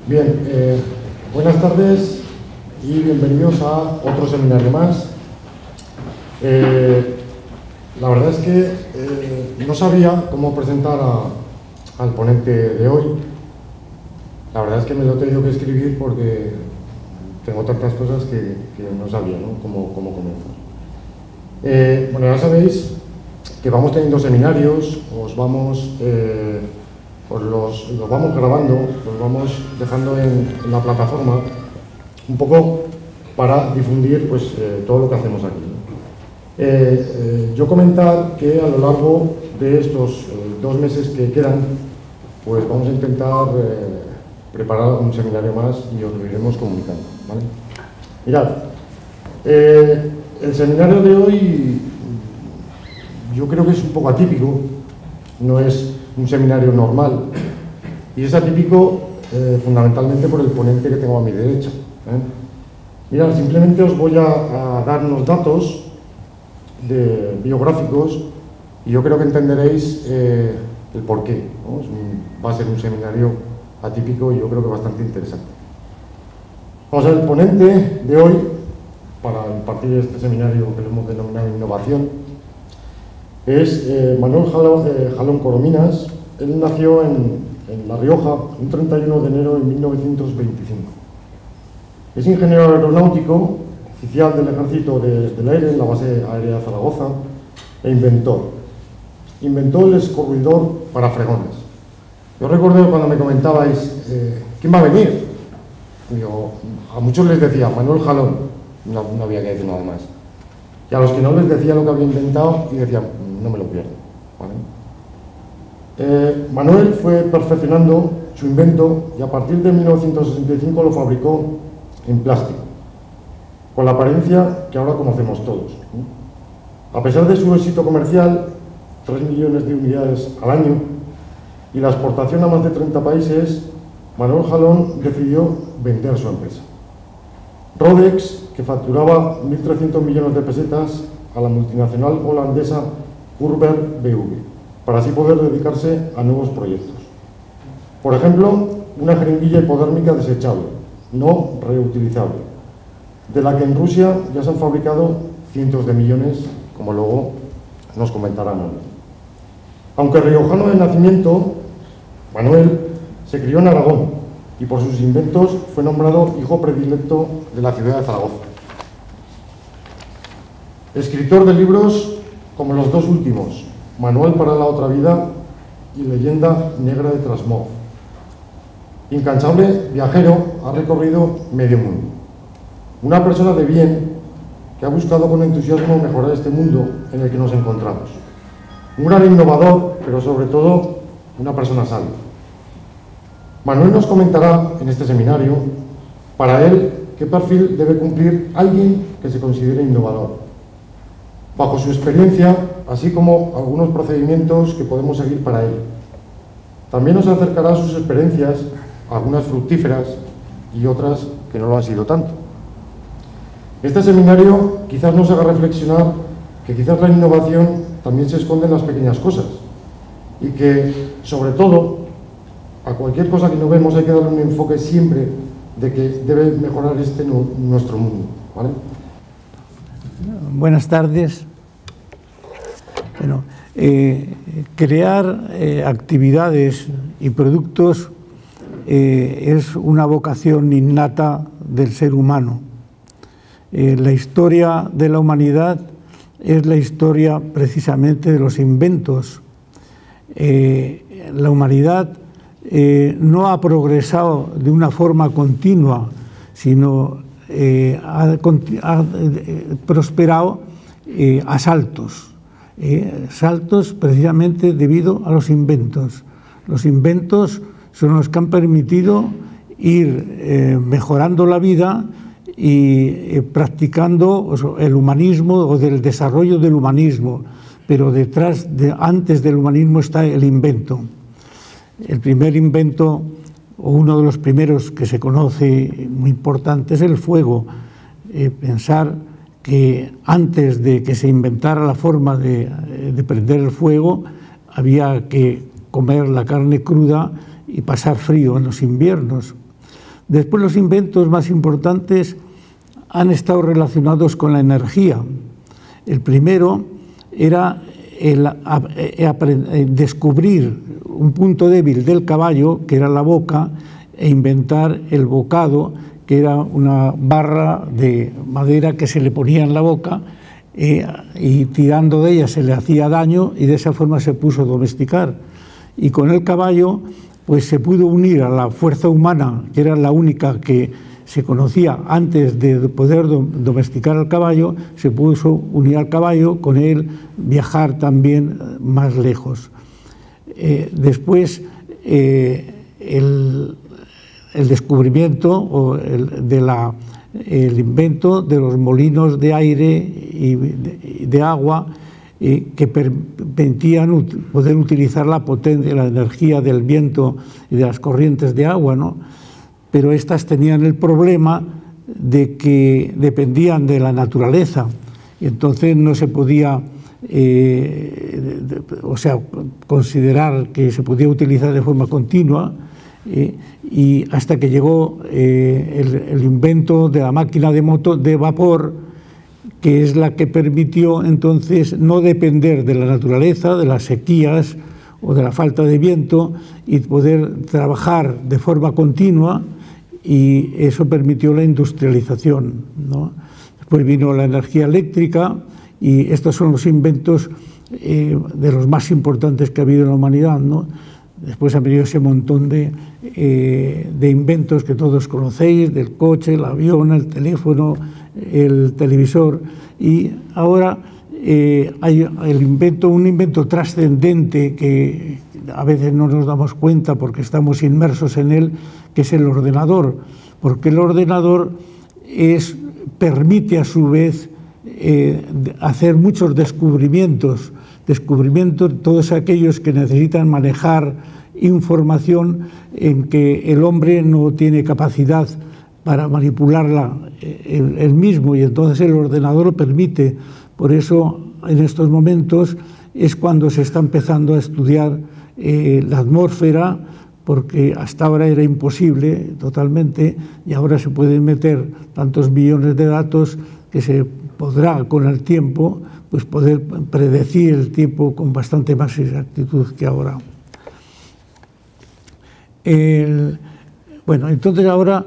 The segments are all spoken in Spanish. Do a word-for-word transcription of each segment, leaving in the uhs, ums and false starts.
Bien, eh, buenas tardes y bienvenidos a otro seminario más. Eh, la verdad es que eh, no sabía cómo presentar a, al ponente de hoy. La verdad es que me lo he tenido que escribir porque tengo tantas cosas que, que no sabía, ¿no? cómo, cómo comenzar. Eh, bueno, ya sabéis que vamos teniendo seminarios, os vamos... Eh, Pues los, los vamos grabando, los vamos dejando en, en la plataforma un poco para difundir pues, eh, todo lo que hacemos aquí. Eh, eh, yo comentar que a lo largo de estos eh, dos meses que quedan, pues vamos a intentar eh, preparar un seminario más y os lo iremos comunicando, ¿vale? Mirad, eh, el seminario de hoy yo creo que es un poco atípico, no es un seminario normal, y es atípico eh, fundamentalmente por el ponente que tengo a mi derecha. ¿eh? Mirad, simplemente os voy a, a dar unos datos de, biográficos y yo creo que entenderéis eh, el porqué, ¿no? Es un, va a ser un seminario atípico y yo creo que bastante interesante. Vamos a ver, el ponente de hoy, para impartir este seminario que lo hemos denominado Innovación, es eh, Manuel Jalón, eh, Jalón Corominas. Él nació en, en La Rioja un treinta y uno de enero de mil novecientos veinticinco. Es ingeniero aeronáutico, oficial del Ejército de, del Aire en la base aérea de Zaragoza e inventor. Inventó el escurridor para fregones. Yo recuerdo cuando me comentabais, eh, ¿quién va a venir? Yo, a muchos les decía, Manuel Jalón, no, no había que decir nada más. Y a los que no les decía lo que había inventado y decían, no me lo pierdo. ¿Vale? Eh, Manuel fue perfeccionando su invento y a partir de mil novecientos sesenta y cinco lo fabricó en plástico, con la apariencia que ahora conocemos todos. ¿no? A pesar de su éxito comercial, tres millones de unidades al año, y la exportación a más de treinta países, Manuel Jalón decidió vender su empresa. Rodex, que facturaba mil trescientos millones de pesetas, a la multinacional holandesa Urber B V, para así poder dedicarse a nuevos proyectos. Por ejemplo, una jeringuilla hipodérmica desechable, no reutilizable, de la que en Rusia ya se han fabricado cientos de millones, como luego nos comentarán hoy. Aunque riojano de nacimiento, Manuel se crió en Aragón, y por sus inventos fue nombrado hijo predilecto de la ciudad de Zaragoza. Escritor de libros como los dos últimos, Manual para la otra vida y Leyenda negra de Trasmov. Incansable viajero, ha recorrido medio mundo. Una persona de bien que ha buscado con entusiasmo mejorar este mundo en el que nos encontramos. Un gran innovador, pero sobre todo una persona sabia. Manuel nos comentará en este seminario, para él, qué perfil debe cumplir alguien que se considere innovador, bajo su experiencia, así como algunos procedimientos que podemos seguir para ello. También nos acercará sus experiencias, algunas fructíferas y otras que no lo han sido tanto. Este seminario quizás nos haga reflexionar que quizás la innovación también se esconde en las pequeñas cosas y que, sobre todo, a cualquier cosa que no vemos hay que darle un enfoque siempre de que debe mejorar este nuestro mundo. ¿Vale? Buenas tardes. Bueno, eh, crear eh, actividades y productos eh, es una vocación innata del ser humano. Eh, la historia de la humanidad es la historia precisamente de los inventos. Eh, la humanidad Eh, no ha progresado de una forma continua, sino eh, ha, ha eh, prosperado eh, a saltos, eh, saltos precisamente debido a los inventos. Los inventos son los que han permitido ir eh, mejorando la vida y eh, practicando el humanismo o del desarrollo del humanismo, pero detrás, de, antes del humanismo está el invento. El primer invento, o uno de los primeros que se conoce muy importante, es el fuego. Eh, pensar que antes de que se inventara la forma de, de prender el fuego, había que comer la carne cruda y pasar frío en los inviernos. Después, los inventos más importantes han estado relacionados con la energía. El primero era el, el descubrir un punto débil del caballo, que era la boca, e inventar el bocado, que era una barra de madera que se le ponía en la boca eh, y tirando de ella se le hacía daño, y de esa forma se puso a domesticar. Y con el caballo pues se pudo unir a la fuerza humana, que era la única que se conocía antes de poder domesticar al caballo. Se pudo unir al caballo, con él viajar también más lejos. Eh, después, eh, el, el descubrimiento o el, de la, el invento de los molinos de aire y de, de agua, eh, que permitían ut poder utilizar la potencia, la energía del viento y de las corrientes de agua, ¿no? Pero estas tenían el problema de que dependían de la naturaleza, y entonces no se podía, eh, de, de, o sea, considerar que se podía utilizar de forma continua, eh, y hasta que llegó eh, el, el invento de la máquina de, moto, de vapor, que es la que permitió entonces no depender de la naturaleza, de las sequías o de la falta de viento, y poder trabajar de forma continua, y eso permitió la industrialización, ¿no? Después vino la energía eléctrica, y estos son los inventos eh, de los más importantes que ha habido en la humanidad, ¿no? Después ha venido ese montón de, eh, de inventos que todos conocéis, del coche, el avión, el teléfono, el televisor, y ahora eh, hay el invento, un invento trascendente que a veces no nos damos cuenta porque estamos inmersos en él, que es el ordenador, porque el ordenador es, permite a su vez eh, hacer muchos descubrimientos, descubrimientos todos aquellos que necesitan manejar información en que el hombre no tiene capacidad para manipularla él, él mismo, y entonces el ordenador lo permite. Por eso en estos momentos es cuando se está empezando a estudiar eh, la atmósfera, porque hasta ahora era imposible totalmente, y ahora se pueden meter tantos millones de datos que se podrá con el tiempo pues poder predecir el tiempo con bastante más exactitud que ahora. El, bueno, entonces ahora,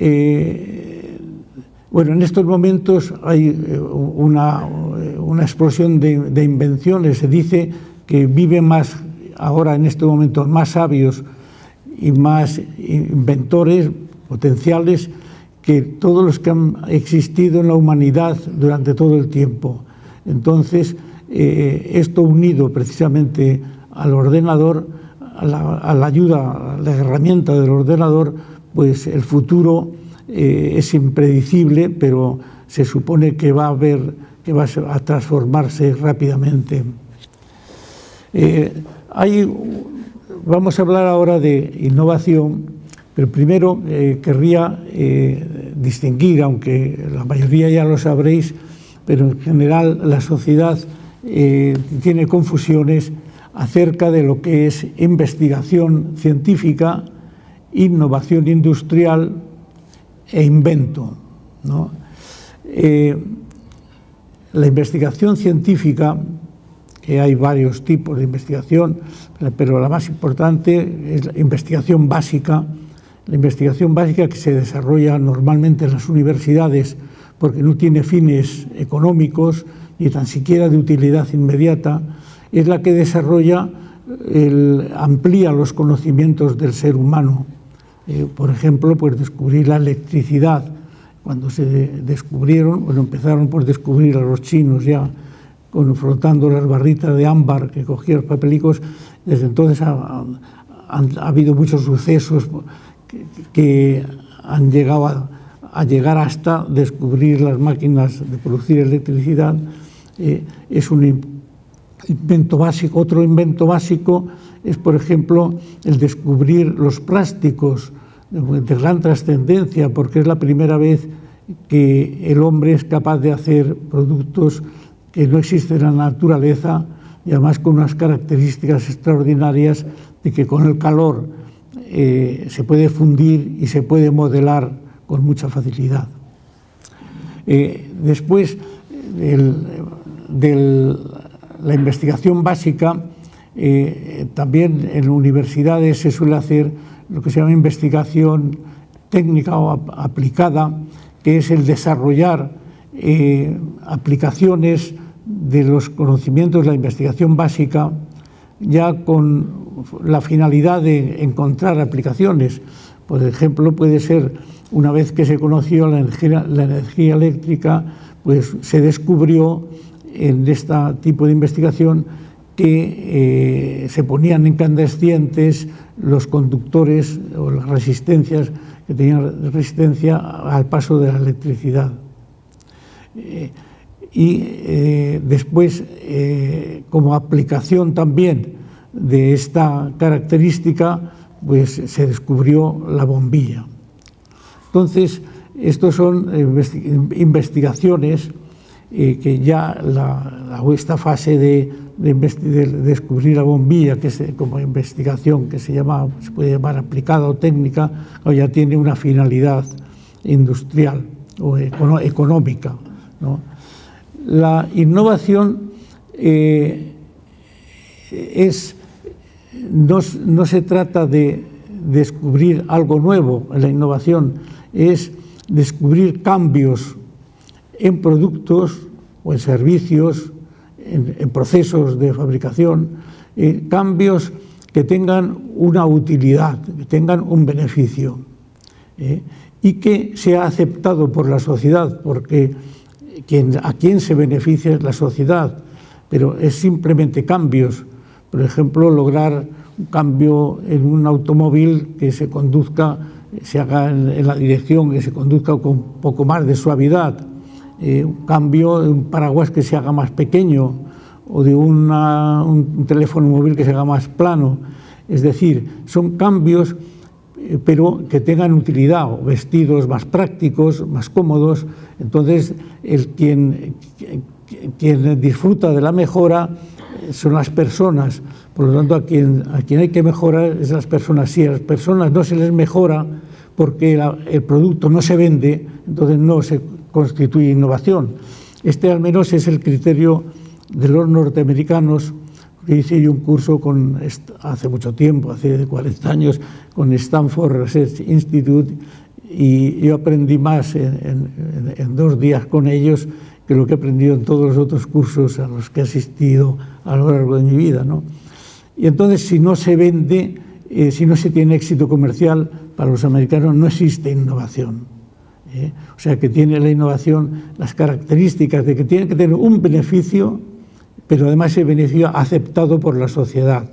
eh, bueno, en estos momentos hay una, una explosión de, de invenciones. Se dice que viven más, ahora en este momento, más sabios y más inventores potenciales que todos los que han existido en la humanidad durante todo el tiempo. Entonces, eh, esto unido precisamente al ordenador, a la, a la ayuda, a la herramienta del ordenador, pues el futuro eh, es impredecible, pero se supone que va a haber, que va a transformarse rápidamente. Eh, hay, vamos a hablar ahora de innovación, pero primero eh, querría eh, distinguir, aunque la mayoría ya lo sabréis, pero en general la sociedad eh, tiene confusiones acerca de lo que es investigación científica, innovación industrial e invento, ¿no? Eh, la investigación científica, que hay varios tipos de investigación, pero la más importante es la investigación básica, la investigación básica que se desarrolla normalmente en las universidades porque no tiene fines económicos ni tan siquiera de utilidad inmediata, es la que desarrolla, el, amplía los conocimientos del ser humano. Eh, por ejemplo, pues descubrir la electricidad. Cuando se de, descubrieron, bueno, empezaron por descubrir a los chinos ya, confrontando las barritas de ámbar que cogían los papelicos. Desde entonces ha, ha, ha habido muchos sucesos que, que han llegado a, a llegar hasta descubrir las máquinas de producir electricidad. Eh, es un invento básico. Otro invento básico es, por ejemplo, el descubrir los plásticos de gran trascendencia, porque es la primera vez que el hombre es capaz de hacer productos que no existen en la naturaleza, y además con unas características extraordinarias de que con el calor eh, se puede fundir y se puede modelar con mucha facilidad. Eh, después de la investigación básica, eh, también en universidades se suele hacer lo que se llama investigación técnica o ap aplicada, que es el desarrollar eh, aplicaciones de los conocimientos de la investigación básica, ya con la finalidad de encontrar aplicaciones. Por ejemplo, puede ser, una vez que se conoció la energía, la energía eléctrica, pues se descubrió en este tipo de investigación que eh, se ponían incandescentes los conductores o las resistencias que tenían resistencia al paso de la electricidad. Eh, y eh, después, eh, como aplicación también de esta característica, pues se descubrió la bombilla. Entonces, estos son investigaciones eh, que ya la, la, esta fase de, de, de descubrir la bombilla, que es como investigación que se llama, se puede llamar aplicada o técnica, o ya tiene una finalidad industrial o econo, económica, ¿no? La innovación eh, es, no, no se trata de descubrir algo nuevo. En la innovación es descubrir cambios en productos o en servicios, en, en procesos de fabricación, eh, cambios que tengan una utilidad, que tengan un beneficio, eh, y que sea aceptado por la sociedad, porque quien, a quién se beneficia es la sociedad, pero es simplemente cambios. Por ejemplo, lograr un cambio en un automóvil que se conduzca, se haga en, en la dirección, que se conduzca con un poco más de suavidad, eh, un cambio de un paraguas que se haga más pequeño, o de una, un teléfono móvil que se haga más plano. Es decir, son cambios, eh, pero que tengan utilidad, o vestidos más prácticos, más cómodos. Entonces, el quien, quien disfruta de la mejora son las personas. Por lo tanto, a quien, a quien hay que mejorar es a las personas. Si a las personas no se les mejora porque la, el producto no se vende, entonces no se constituye innovación. Este al menos es el criterio de los norteamericanos, que hice yo un curso con, hace mucho tiempo, hace cuarenta años, con Stanford Research Institute, y yo aprendí más en, en, en dos días con ellos que lo que he aprendido en todos los otros cursos a los que he asistido a lo largo de mi vida, ¿no? Y entonces, si no se vende, eh, si no se tiene éxito comercial, para los americanos no existe innovación. ¿eh? O sea, que tiene la innovación las características de que tiene que tener un beneficio, pero además ese beneficio aceptado por la sociedad.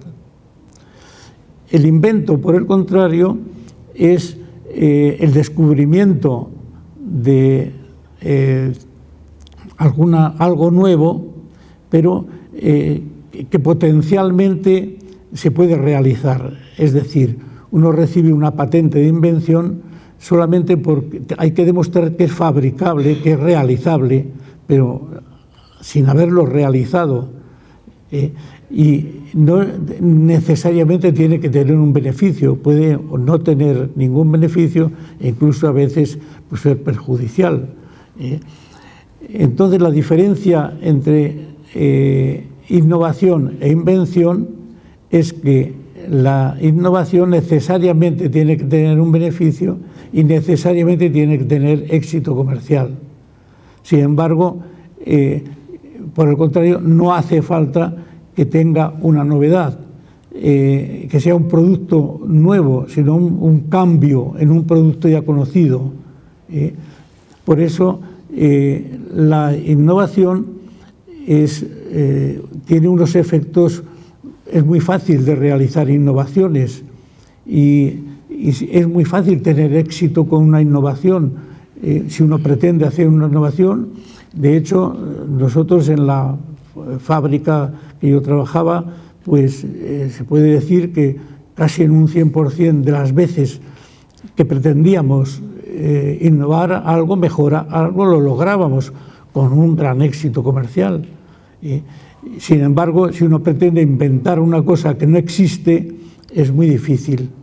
El invento, por el contrario, es eh, el descubrimiento de eh, alguna, algo nuevo, pero eh, que potencialmente se puede realizar. Es decir, uno recibe una patente de invención solamente porque hay que demostrar que es fabricable, que es realizable, pero sin haberlo realizado. Eh, y no necesariamente tiene que tener un beneficio, puede no tener ningún beneficio e incluso a veces pues, ser perjudicial. Eh. Entonces, la diferencia entre eh, innovación e invención es que la innovación necesariamente tiene que tener un beneficio y necesariamente tiene que tener éxito comercial. Sin embargo, eh, por el contrario, no hace falta que tenga una novedad, eh, que sea un producto nuevo, sino un, un cambio en un producto ya conocido. Eh. Por eso, eh, la innovación es, eh, tiene unos efectos. Es muy fácil de realizar innovaciones y, y es muy fácil tener éxito con una innovación. Eh, si uno pretende hacer una innovación, de hecho, nosotros en la fábrica que yo trabajaba, pues eh, se puede decir que casi en un cien por cien de las veces que pretendíamos eh, innovar algo, mejorar algo, lo lográbamos con un gran éxito comercial. Eh, Sin embargo, si uno pretende inventar una cosa que no existe, es muy difícil.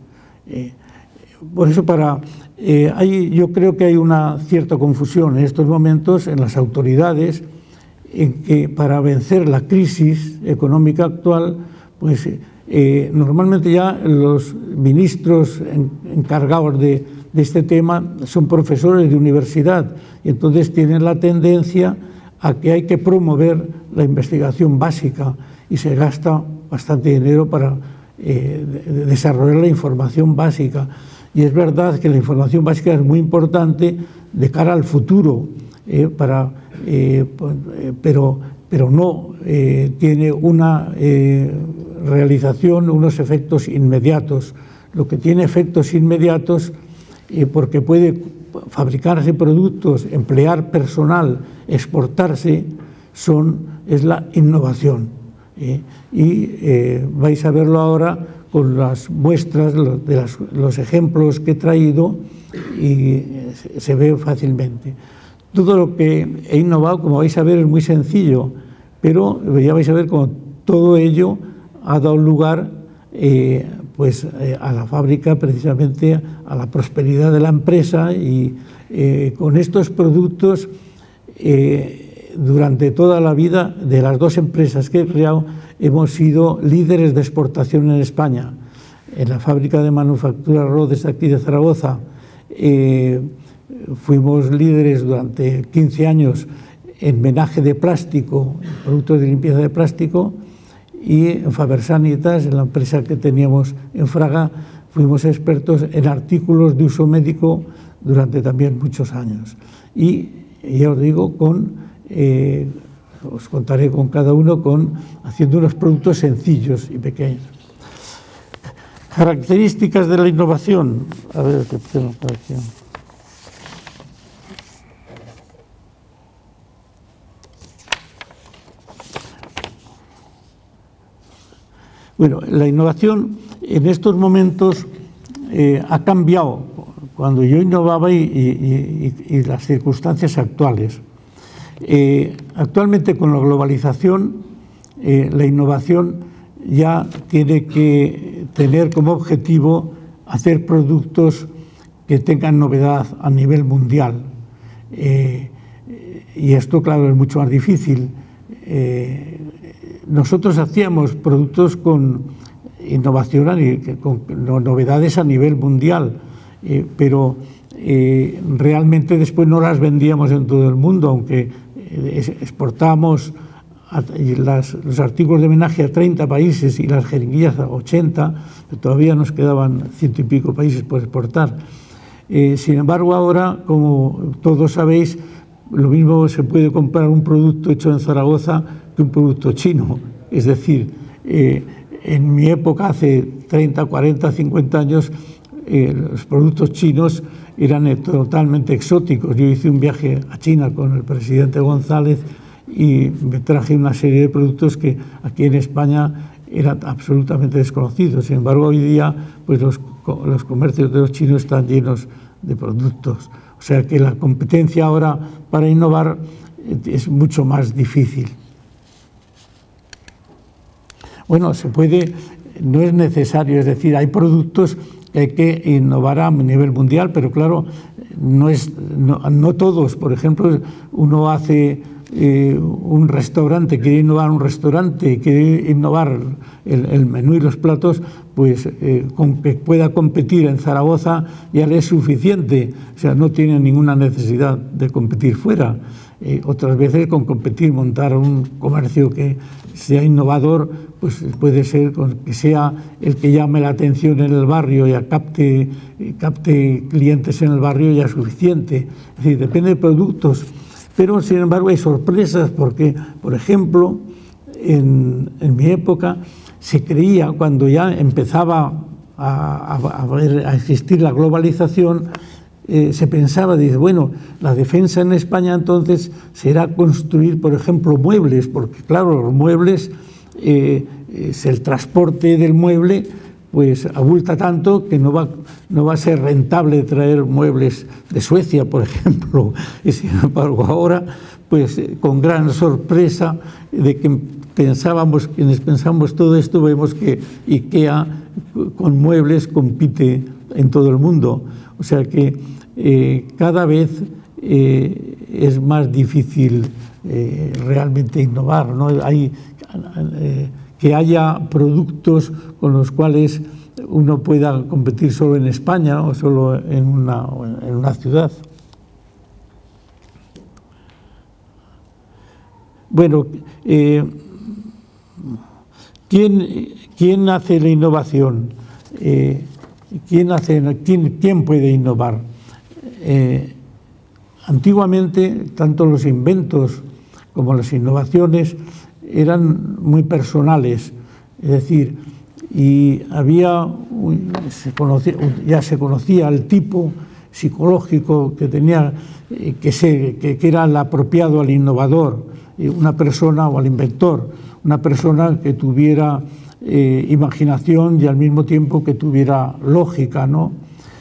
Eh, por eso para, eh, hay, yo creo que hay una cierta confusión en estos momentos en las autoridades, en que para vencer la crisis económica actual, pues eh, normalmente ya los ministros en, encargados de, de este tema son profesores de universidad, y entonces tienen la tendencia a que hay que promover la investigación básica y se gasta bastante dinero para eh, de, de desarrollar la información básica. Y es verdad que la información básica es muy importante de cara al futuro, eh, para, eh, pero, pero no eh, tiene una eh, realización, unos efectos inmediatos. Lo que tiene efectos inmediatos, eh, porque puede fabricarse productos, emplear personal, exportarse, son, es la innovación. Eh, y eh, vais a verlo ahora con las muestras de las, los ejemplos que he traído, y se ve fácilmente. Todo lo que he innovado, como vais a ver, es muy sencillo, pero ya vais a ver cómo todo ello ha dado lugar eh, pues, eh, a la fábrica, precisamente a la prosperidad de la empresa, y eh, con estos productos eh, durante toda la vida de las dos empresas que he creado hemos sido líderes de exportación en España. En la fábrica de manufactura Rhodes aquí de Zaragoza eh, fuimos líderes durante quince años en menaje de plástico, productos de limpieza de plástico, y en Faber Sanitas, en la empresa que teníamos en Fraga, fuimos expertos en artículos de uso médico durante también muchos años. Y ya os digo, con, eh, os contaré con cada uno, con, haciendo unos productos sencillos y pequeños. Características de la innovación. A ver, ¿qué tengo por aquí? Bueno, la innovación en estos momentos eh, ha cambiado cuando yo innovaba y, y, y, y las circunstancias actuales. Eh, actualmente, con la globalización, eh, la innovación ya tiene que tener como objetivo hacer productos que tengan novedad a nivel mundial. Eh, y esto, claro, es mucho más difícil. Eh, nosotros hacíamos productos con innovación, con novedades a nivel mundial, eh, pero eh, realmente después no las vendíamos en todo el mundo, aunque exportamos a, las, los artículos de menaje a treinta países y las jeringuillas a ochenta, pero todavía nos quedaban ciento y pico países por exportar. Eh, sin embargo, ahora, como todos sabéis, lo mismo se puede comprar un producto hecho en Zaragoza que un producto chino. Es decir, eh, en mi época, hace treinta, cuarenta, cincuenta años, eh, los productos chinos eran eh, totalmente exóticos. Yo hice un viaje a China con el presidente González y me traje una serie de productos que aquí en España eran absolutamente desconocidos. Sin embargo, hoy día pues los, los comercios de los chinos están llenos de productos. O sea que la competencia ahora para innovar es mucho más difícil. Bueno, se puede, no es necesario, es decir, hay productos que hay que innovar a nivel mundial, pero claro, no, es, no, no todos. Por ejemplo, uno hace eh, un restaurante, quiere innovar un restaurante, quiere innovar el, el menú y los platos, pues eh, con que pueda competir en Zaragoza ya le es suficiente, o sea, no tiene ninguna necesidad de competir fuera. Eh, otras veces con competir, montar un comercio que sea innovador, pues puede ser que sea el que llame la atención en el barrio y capte, capte clientes en el barrio, ya es suficiente. Es decir, depende de productos, pero sin embargo hay sorpresas porque, por ejemplo, en, en mi época se creía, cuando ya empezaba a, a, a, ver, a existir la globalización, Eh, se pensaba, dice, bueno, la defensa en España entonces será construir, por ejemplo, muebles, porque claro, los muebles, eh, es el transporte del mueble, pues abulta tanto que no va, no va a ser rentable traer muebles de Suecia, por ejemplo. Y sin embargo ahora, pues con gran sorpresa de que pensábamos, quienes pensamos todo esto, vemos que IKEA con muebles compite en todo el mundo. O sea que eh, cada vez eh, es más difícil eh, realmente innovar, ¿no? Hay, eh, que haya productos con los cuales uno pueda competir solo en España o solo en una, en una ciudad. Bueno, eh, ¿quién, ¿quién hace la innovación? Eh, ¿quién, hace, quién, ¿Quién puede innovar? Eh, antiguamente, tanto los inventos como las innovaciones eran muy personales, es decir, y había, se conocía, ya se conocía el tipo psicológico que tenía, que, se, que, que era el apropiado al innovador, una persona, o al inventor, una persona que tuviera eh, imaginación y al mismo tiempo que tuviera lógica, ¿no?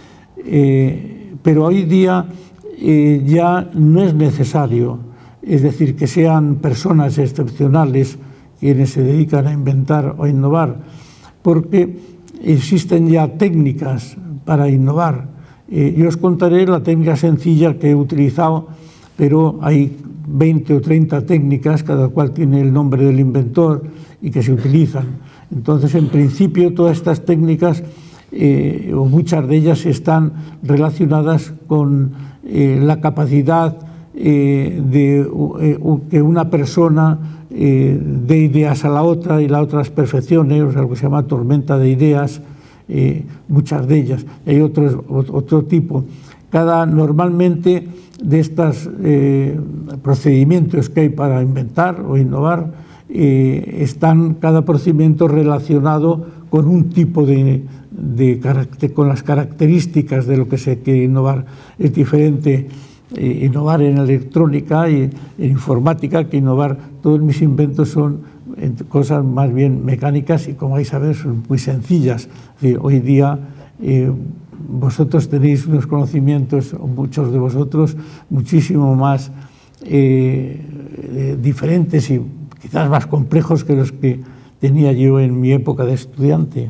Eh, pero hoy día eh, ya no es necesario, es decir, que sean personas excepcionales quienes se dedican a inventar o a innovar, porque existen ya técnicas para innovar. Eh, yo os contaré la técnica sencilla que he utilizado, pero hay veinte o treinta técnicas, cada cual tiene el nombre del inventor y que se utilizan. Entonces, en principio, todas estas técnicas, eh, o muchas de ellas, están relacionadas con eh, la capacidad eh, de eh, que una persona eh, dé ideas a la otra y la otra las perfeccione, o sea, lo que se llama tormenta de ideas, eh, muchas de ellas. Hay otros, otro tipo. Cada, normalmente, de estos eh, procedimientos que hay para inventar o innovar, eh, están cada procedimiento relacionado con un tipo de, de carácter, con las características de lo que se quiere innovar. Es diferente eh, innovar en electrónica y en informática que innovar. Todos mis inventos son cosas más bien mecánicas y, como vais a ver, son muy sencillas. Es decir, hoy día eh, vosotros tenéis unos conocimientos, o muchos de vosotros, muchísimo más eh, eh, diferentes y quizás más complejos que los que tenía yo en mi época de estudiante.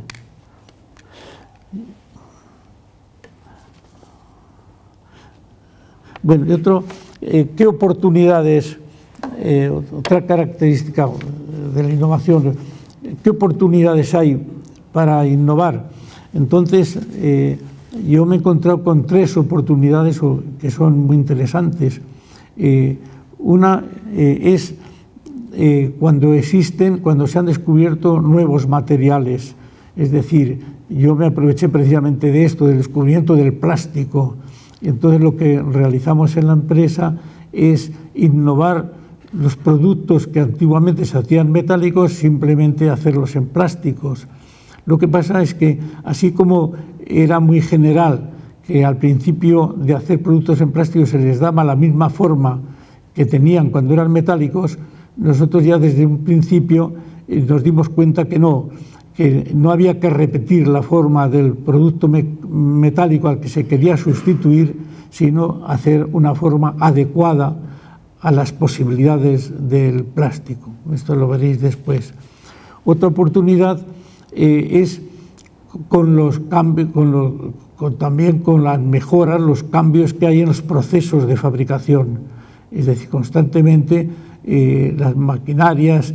Bueno, y otro, eh, ¿qué oportunidades, eh, otra característica de la innovación, qué oportunidades hay para innovar? Entonces, eh, yo me he encontrado con tres oportunidades que son muy interesantes. Eh, una eh, es eh, cuando existen, cuando se han descubierto nuevos materiales. Es decir, yo me aproveché precisamente de esto, del descubrimiento del plástico. Y entonces lo que realizamos en la empresa es innovar los productos que antiguamente se hacían metálicos, simplemente hacerlos en plásticos. Lo que pasa es que, así como era muy general que al principio de hacer productos en plástico se les daba la misma forma que tenían cuando eran metálicos, nosotros ya desde un principio nos dimos cuenta que no, que no había que repetir la forma del producto me metálico al que se quería sustituir, sino hacer una forma adecuada a las posibilidades del plástico. Esto lo veréis después. Otra oportunidad eh, es con los cambios, con los, con, también con las mejoras, los cambios que hay en los procesos de fabricación. Es decir, constantemente eh, las maquinarias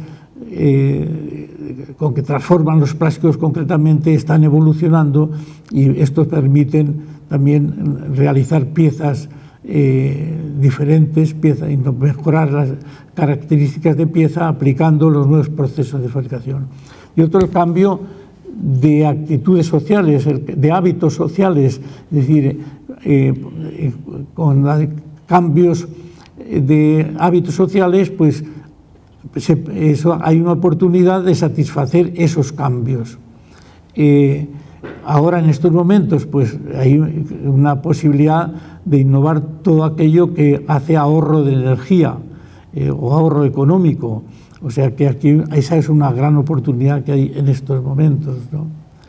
eh, con que transforman los plásticos concretamente están evolucionando y estos permiten también realizar piezas eh, diferentes, piezas, y mejorar las características de pieza aplicando los nuevos procesos de fabricación. Y otro, el cambio de actitudes sociales, de hábitos sociales, es decir, eh, con la, cambios de hábitos sociales, pues se, eso, hay una oportunidad de satisfacer esos cambios. Eh, ahora, en estos momentos, pues hay una posibilidad de innovar todo aquello que hace ahorro de energía eh, o ahorro económico. O sea que aquí esa es una gran oportunidad que hay en estos momentos, ¿no?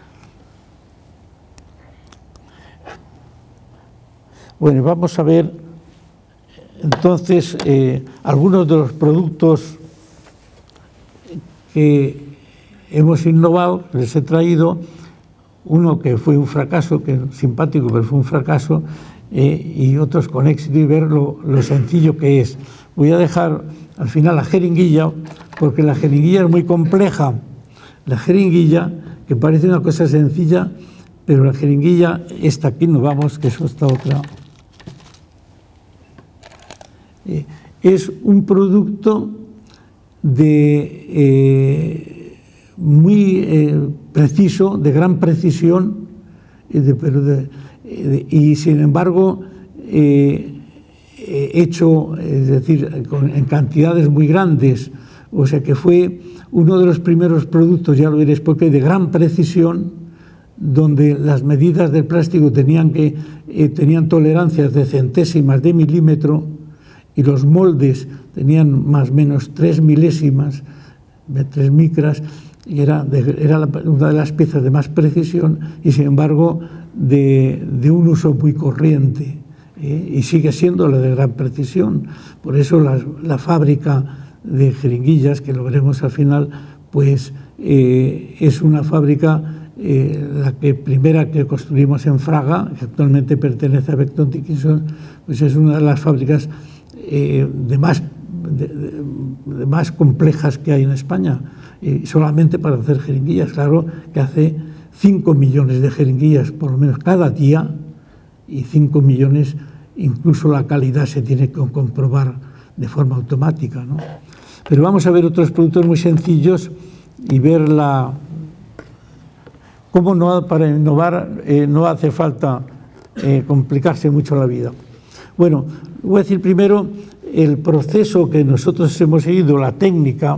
Bueno, vamos a ver entonces eh, algunos de los productos que hemos innovado, les he traído. uno que fue un fracaso, que simpático, pero fue un fracaso, eh, y otros con éxito, y ver lo, lo sencillo que es. Voy a dejar al final la jeringuilla, porque la jeringuilla es muy compleja. La jeringuilla, que parece una cosa sencilla, pero la jeringuilla, esta aquí no vamos, que es esta otra, eh, es un producto de eh, muy eh, preciso, de gran precisión, de, pero de, de, y sin embargo eh, hecho, es decir, con, en cantidades muy grandes, o sea que fue uno de los primeros productos, ya lo veréis porque de gran precisión, donde las medidas del plástico tenían, que, eh, tenían tolerancias de centésimas de milímetro y los moldes tenían más o menos tres milésimas, tres micras, y era, de, era la, una de las piezas de más precisión y sin embargo de, de un uso muy corriente, ¿eh? Y sigue siendo la de gran precisión. Por eso la, la fábrica de jeringuillas, que lo veremos al final, pues eh, es una fábrica, eh, la que primera que construimos en Fraga, que actualmente pertenece a Becton Dickinson, pues es una de las fábricas eh, de, más, de, de, de más complejas que hay en España, eh, solamente para hacer jeringuillas. Claro que hace cinco millones de jeringuillas por lo menos cada día, y cinco millones, incluso la calidad se tiene que comprobar de forma automática, ¿no? Pero vamos a ver otros productos muy sencillos y ver la, cómo no, para innovar eh, no hace falta eh, complicarse mucho la vida. Bueno, voy a decir primero el proceso que nosotros hemos seguido, la técnica.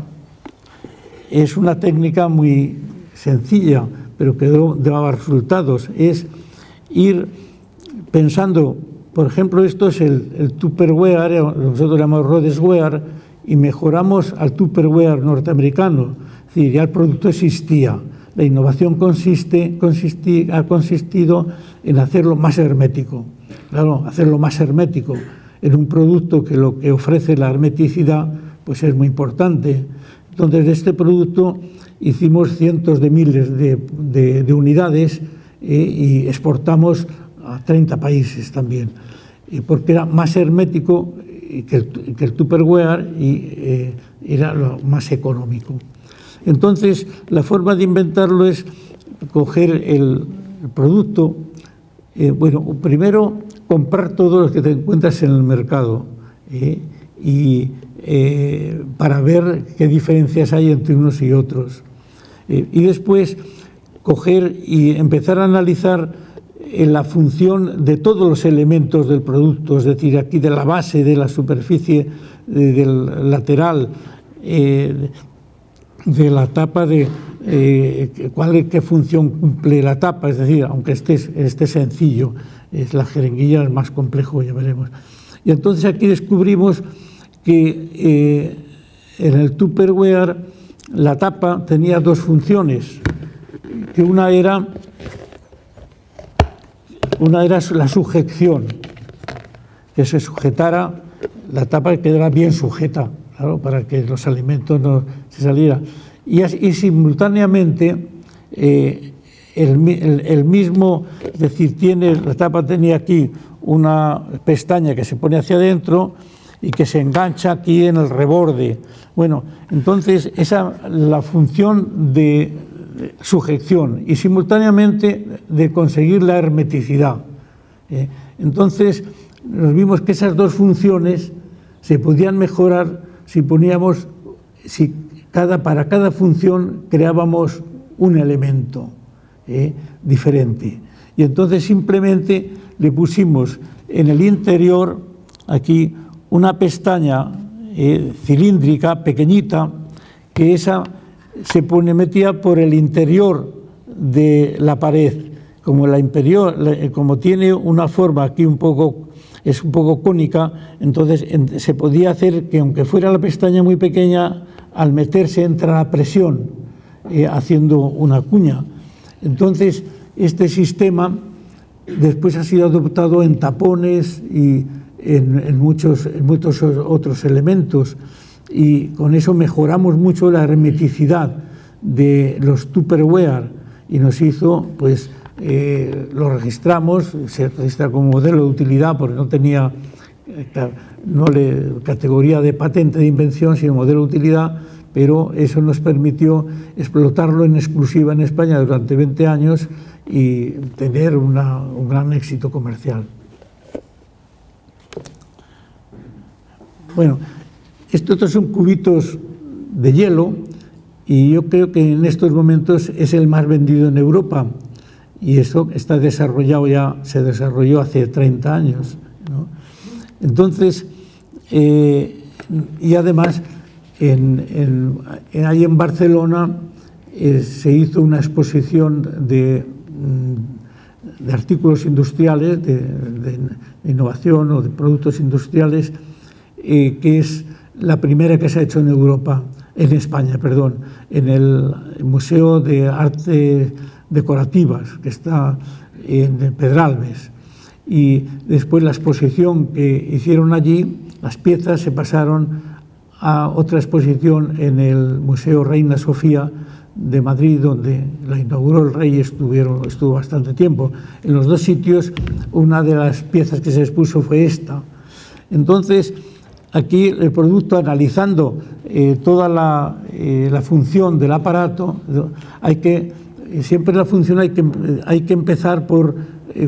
Es una técnica muy sencilla, pero que daba resultados. Es ir pensando, por ejemplo, esto es el, el Tupperware, nosotros llamamos Rhodesware, y mejoramos al Tupperware norteamericano. Es decir, ya el producto existía. La innovación consiste, consistí, ha consistido en hacerlo más hermético. Claro, hacerlo más hermético en un producto que lo que ofrece la hermeticidad pues es muy importante. Entonces, de este producto hicimos cientos de miles de, de, de unidades eh, y exportamos a treinta países también, eh, porque era más hermético que el, que el Tupperware y eh, era lo más económico. Entonces, la forma de inventarlo es coger el, el producto, eh, bueno, primero comprar todos los que te encuentras en el mercado eh, y eh, para ver qué diferencias hay entre unos y otros. Eh, y después coger y empezar a analizar en la función de todos los elementos del producto, es decir, aquí de la base, de la superficie, de, del lateral, eh, de la tapa, de eh, cuál, qué función cumple la tapa, es decir, aunque esté, esté sencillo, es la jeringuilla es más complejo, ya veremos. Y entonces aquí descubrimos que eh, en el Tupperware la tapa tenía dos funciones, que una era Una era la sujeción, que se sujetara, la tapa quedara bien sujeta, claro, para que los alimentos no se salieran. Y, y simultáneamente, eh, el, el, el mismo, es decir, tiene, la tapa tenía aquí una pestaña que se pone hacia adentro y que se engancha aquí en el reborde. Bueno, entonces, esa la función de sujeción y simultáneamente de conseguir la hermeticidad. Eh, entonces nos vimos que esas dos funciones se podían mejorar si poníamos, si cada, para cada función creábamos un elemento eh, diferente. Y entonces simplemente le pusimos en el interior aquí una pestaña eh, cilíndrica, pequeñita, que esa se pone, metía por el interior de la pared, como la interior, como tiene una forma aquí un poco, es un poco cónica, entonces en, se podía hacer que aunque fuera la pestaña muy pequeña, al meterse entra la presión, eh, haciendo una cuña. Entonces este sistema después ha sido adoptado en tapones y en, en, muchos, en muchos otros elementos. Y con eso mejoramos mucho la hermeticidad de los Tupperware y nos hizo, pues, eh, lo registramos, se registra como modelo de utilidad porque no tenía no le, categoría de patente de invención, sino modelo de utilidad, pero eso nos permitió explotarlo en exclusiva en España durante veinte años y tener una, un gran éxito comercial. Bueno, estos son cubitos de hielo y yo creo que en estos momentos es el más vendido en Europa y eso está desarrollado ya, se desarrolló hace treinta años, ¿no? Entonces, eh, y además, en, en, en, ahí en Barcelona eh, se hizo una exposición de, de artículos industriales, de, de innovación o de productos industriales, eh, que es la primera que se ha hecho en Europa, en España, perdón, en el Museo de Arte Decorativas, que está en Pedralbes. Y después la exposición que hicieron allí, las piezas se pasaron a otra exposición en el Museo Reina Sofía de Madrid, donde la inauguró el rey y estuvieron, estuvo bastante tiempo. En los dos sitios, una de las piezas que se expuso fue esta. Entonces, aquí el producto, analizando eh, toda la, eh, la función del aparato, hay que, siempre la función hay que, hay que empezar por eh,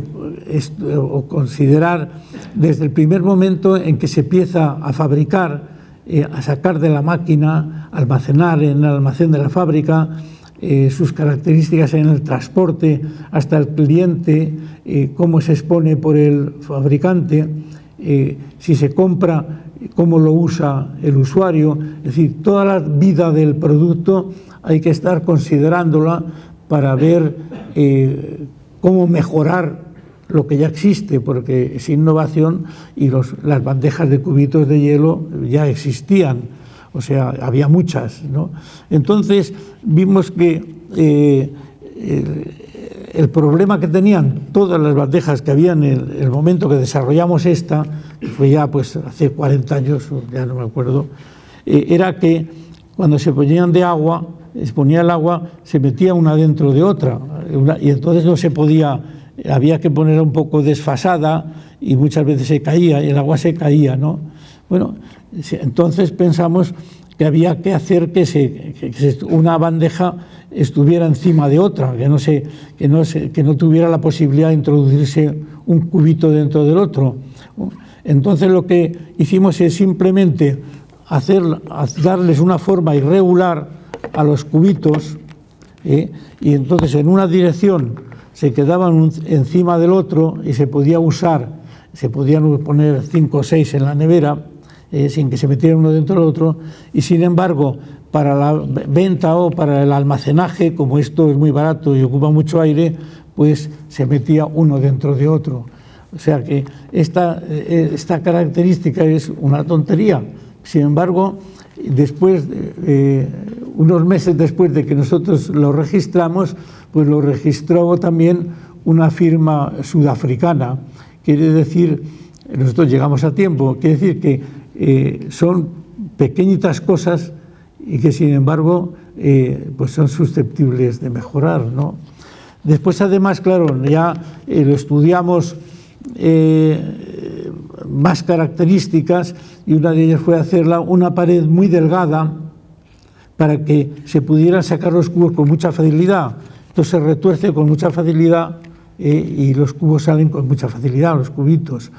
o considerar desde el primer momento en que se empieza a fabricar, eh, a sacar de la máquina, almacenar en el almacén de la fábrica, eh, sus características en el transporte hasta el cliente, eh, cómo se expone por el fabricante, eh, si se compra, cómo lo usa el usuario, es decir, toda la vida del producto hay que estar considerándola para ver eh, cómo mejorar lo que ya existe, porque es innovación y los, las bandejas de cubitos de hielo ya existían, o sea, había muchas, ¿no? Entonces vimos que eh, el, el problema que tenían todas las bandejas que había en el, el momento que desarrollamos esta, que fue ya pues hace cuarenta años, ya no me acuerdo, eh, era que cuando se ponían de agua, se ponía el agua, se metía una dentro de otra, una, y entonces no se podía, había que ponerla un poco desfasada y muchas veces se caía, y el agua se caía, ¿no? Bueno, entonces pensamos que había que hacer que, se, que se, una bandeja estuviera encima de otra, que no, se, que, no se, que no tuviera la posibilidad de introducirse un cubito dentro del otro. Entonces lo que hicimos es simplemente hacer, darles una forma irregular a los cubitos, ¿eh? Y entonces en una dirección se quedaban un, encima del otro y se podía usar, se podían poner cinco o seis en la nevera, eh, sin que se metiera uno dentro del otro, y sin embargo para la venta o para el almacenaje, como esto es muy barato y ocupa mucho aire, pues se metía uno dentro de otro. O sea que esta, esta característica es una tontería. Sin embargo, después, eh, unos meses después de que nosotros lo registramos, pues lo registró también una firma sudafricana. Quiere decir, nosotros llegamos a tiempo, quiere decir que eh, son pequeñitas cosas y que sin embargo eh, pues son susceptibles de mejorar, ¿no? Después además, claro, ya eh, lo estudiamos eh, más características, y una de ellas fue hacerla una pared muy delgada para que se pudieran sacar los cubos con mucha facilidad. Entonces se retuerce con mucha facilidad eh, y los cubos salen con mucha facilidad, los cubitos.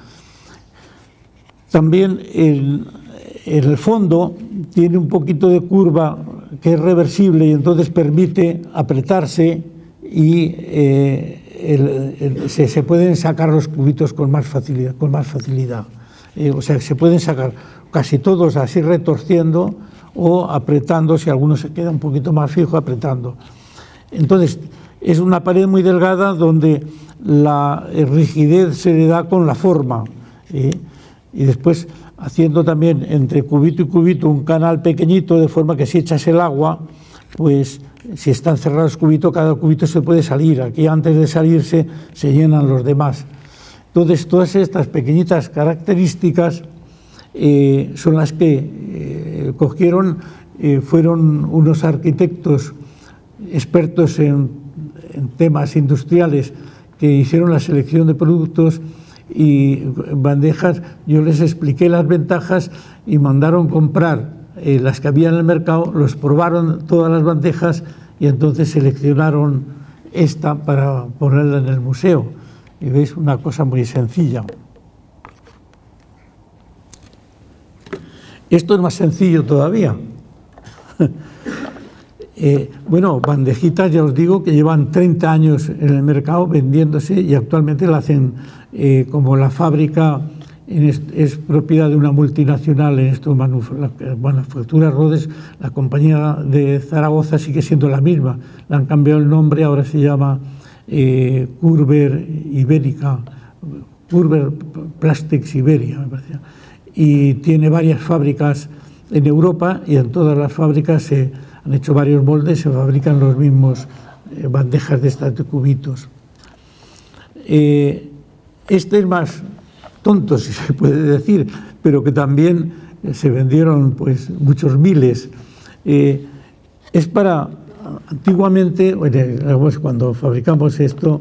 También el, el fondo tiene un poquito de curva que es reversible y entonces permite apretarse y eh, el, el, se, se pueden sacar los cubitos con más facilidad. Con más facilidad. Eh, o sea, se pueden sacar casi todos así retorciendo o apretando, si alguno se queda un poquito más fijo, apretando. Entonces, es una pared muy delgada donde la rigidez se le da con la forma, ¿eh? Y después haciendo también entre cubito y cubito un canal pequeñito, de forma que si echas el agua, pues si están cerrados cubitos, cada cubito se puede salir. Aquí antes de salirse se llenan los demás. Entonces todas estas pequeñitas características eh, son las que eh, cogieron, eh, fueron unos arquitectos expertos en, en temas industriales que hicieron la selección de productos y bandejas, yo les expliqué las ventajas y mandaron comprar eh, las que había en el mercado, los probaron todas las bandejas y entonces seleccionaron esta para ponerla en el museo. Y veis, una cosa muy sencilla. Esto es más sencillo todavía. Eh, bueno, bandejitas, ya os digo, que llevan treinta años en el mercado vendiéndose y actualmente la hacen eh, como la fábrica en es, es propiedad de una multinacional en esto, Manufacturas Rodes. La compañía de Zaragoza sigue siendo la misma, le han cambiado el nombre, ahora se llama eh, Curber Ibérica, Curber Plastics Iberia, me parece. Y tiene varias fábricas en Europa y en todas las fábricas se han hecho varios moldes, se fabrican los mismos eh, bandejas de estas de cubitos. Eh, este es más tonto, si se puede decir, pero que también se vendieron pues muchos miles. Eh, es para, antiguamente, bueno, cuando fabricamos esto,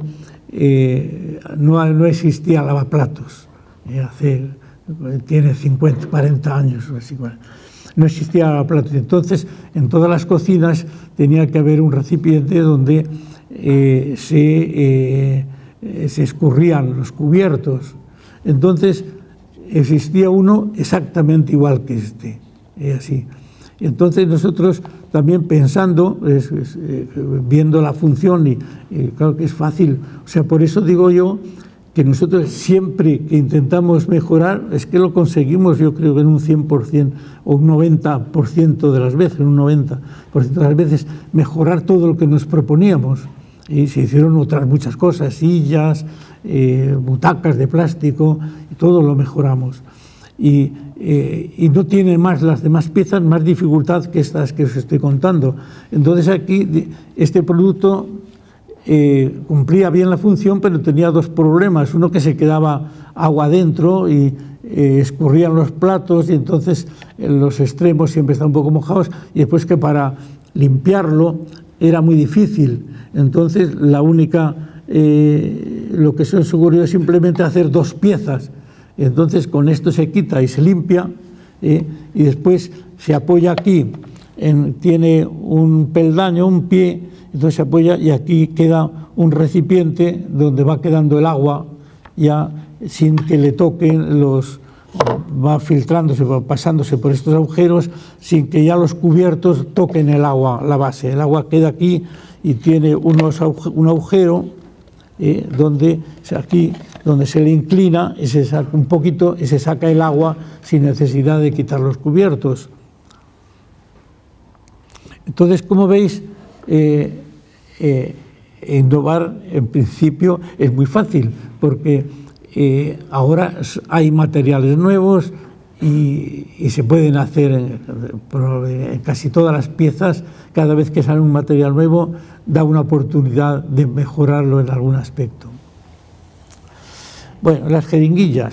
eh, no, no existía lavaplatos, eh, hace, tiene cincuenta, cuarenta años, así, no existía lavaplatos. Entonces, en todas las cocinas tenía que haber un recipiente donde eh, se, eh, se escurrían los cubiertos. Entonces, existía uno exactamente igual que este, eh, así. Entonces, nosotros también pensando, es, es, eh, viendo la función, y eh, claro que es fácil, o sea, por eso digo yo que nosotros siempre que intentamos mejorar, es que lo conseguimos, yo creo que en un cien por cien o un noventa por ciento de las veces, un noventa por ciento de las veces, mejorar todo lo que nos proponíamos. Y se hicieron otras muchas cosas, sillas, eh, butacas de plástico, y todo lo mejoramos. Y, eh, y no tiene más las demás piezas más dificultad que estas que os estoy contando. Entonces aquí este producto eh, cumplía bien la función, pero tenía dos problemas. Uno, que se quedaba agua dentro y eh, escurrían los platos y entonces en los extremos siempre están un poco mojados, y después que para limpiarlo era muy difícil. Entonces la única, eh, lo que se os ocurrió es simplemente hacer dos piezas. Entonces con esto se quita y se limpia, eh, y después se apoya aquí, en, tiene un peldaño, un pie, entonces se apoya y aquí queda un recipiente donde va quedando el agua ya sin que le toquen los, va filtrándose, va pasándose por estos agujeros sin que ya los cubiertos toquen el agua, la base. El agua queda aquí y tiene unos, un agujero eh, donde aquí donde se le inclina y se saca un poquito y se saca el agua sin necesidad de quitar los cubiertos. Entonces, como veis, eh, eh, innovar en principio es muy fácil, porque eh, ahora hay materiales nuevos y, y se pueden hacer en, en casi todas las piezas. Cada vez que sale un material nuevo da una oportunidad de mejorarlo en algún aspecto. Bueno, las jeringuillas.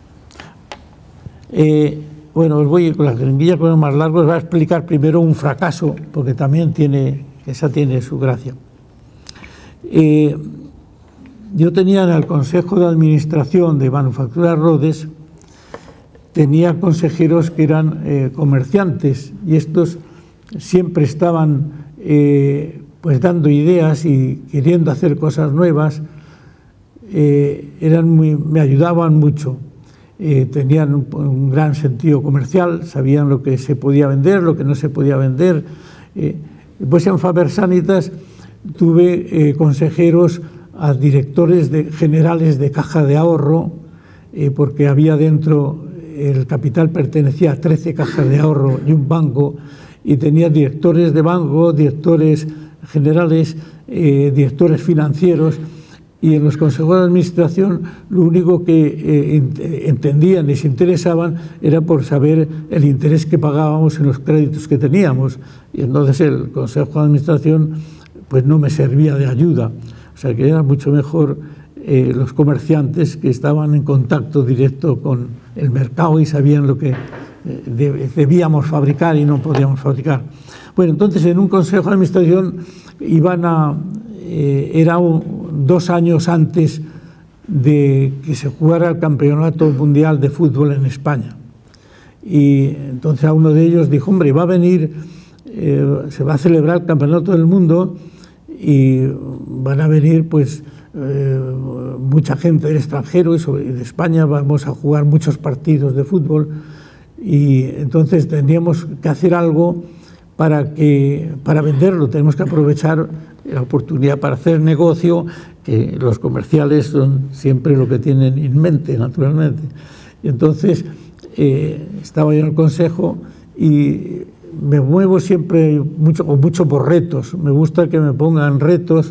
Eh, bueno, os voy con las jeringuillas, con los más largos, os voy a explicar primero un fracaso, porque también tiene, esa tiene su gracia. Eh, yo tenía en el Consejo de Administración de Manufacturas Rodes, tenía consejeros que eran eh, comerciantes, y estos siempre estaban eh, pues dando ideas y queriendo hacer cosas nuevas. Eh, eran muy, me ayudaban mucho, eh, tenían un, un gran sentido comercial, sabían lo que se podía vender, lo que no se podía vender. Eh, pues en Faber Sanitas tuve eh, consejeros a directores de, generales de caja de ahorro, eh, porque había dentro, el capital pertenecía a trece cajas de ahorro y un banco, y tenía directores de banco, directores generales, eh, directores financieros. Y en los consejos de administración lo único que eh, entendían y se interesaban era por saber el interés que pagábamos en los créditos que teníamos. Y entonces el consejo de administración pues no me servía de ayuda. O sea que era mucho mejor eh, los comerciantes, que estaban en contacto directo con el mercado y sabían lo que eh, debíamos fabricar y no podíamos fabricar. Bueno, entonces en un consejo de administración iban a... eh, era un, dos años antes de que se jugara el Campeonato Mundial de Fútbol en España. Y entonces a uno de ellos dijo, hombre, va a venir, eh, se va a celebrar el Campeonato del Mundo y van a venir pues eh, mucha gente del extranjero y sobre, de España, vamos a jugar muchos partidos de fútbol y entonces tendríamos que hacer algo para, que, para venderlo, tenemos que aprovechar la oportunidad para hacer negocio, que los comerciales son siempre lo que tienen en mente, naturalmente. Y entonces eh, estaba yo en el consejo y me muevo siempre mucho, mucho por retos, me gusta que me pongan retos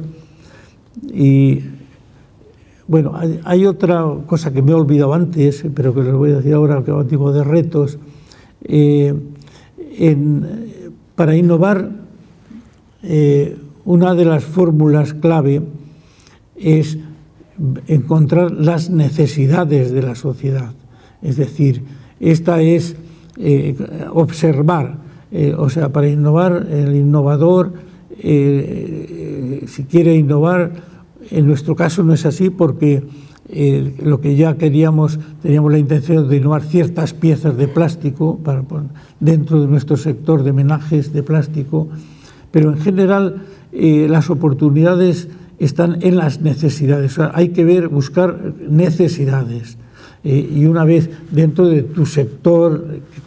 y bueno, hay, hay otra cosa que me he olvidado antes, pero que les voy a decir ahora, que digo de retos. Eh, en, para innovar, eh, una de las fórmulas clave es encontrar las necesidades de la sociedad. Es decir, esta es eh, observar, eh, o sea, para innovar, el innovador, eh, eh, si quiere innovar, en nuestro caso no es así porque eh, lo que ya queríamos, teníamos la intención de innovar ciertas piezas de plástico para, para, dentro de nuestro sector de menajes de plástico, pero en general eh, las oportunidades están en las necesidades. O sea, hay que ver, buscar necesidades. Eh, y una vez dentro de tu sector,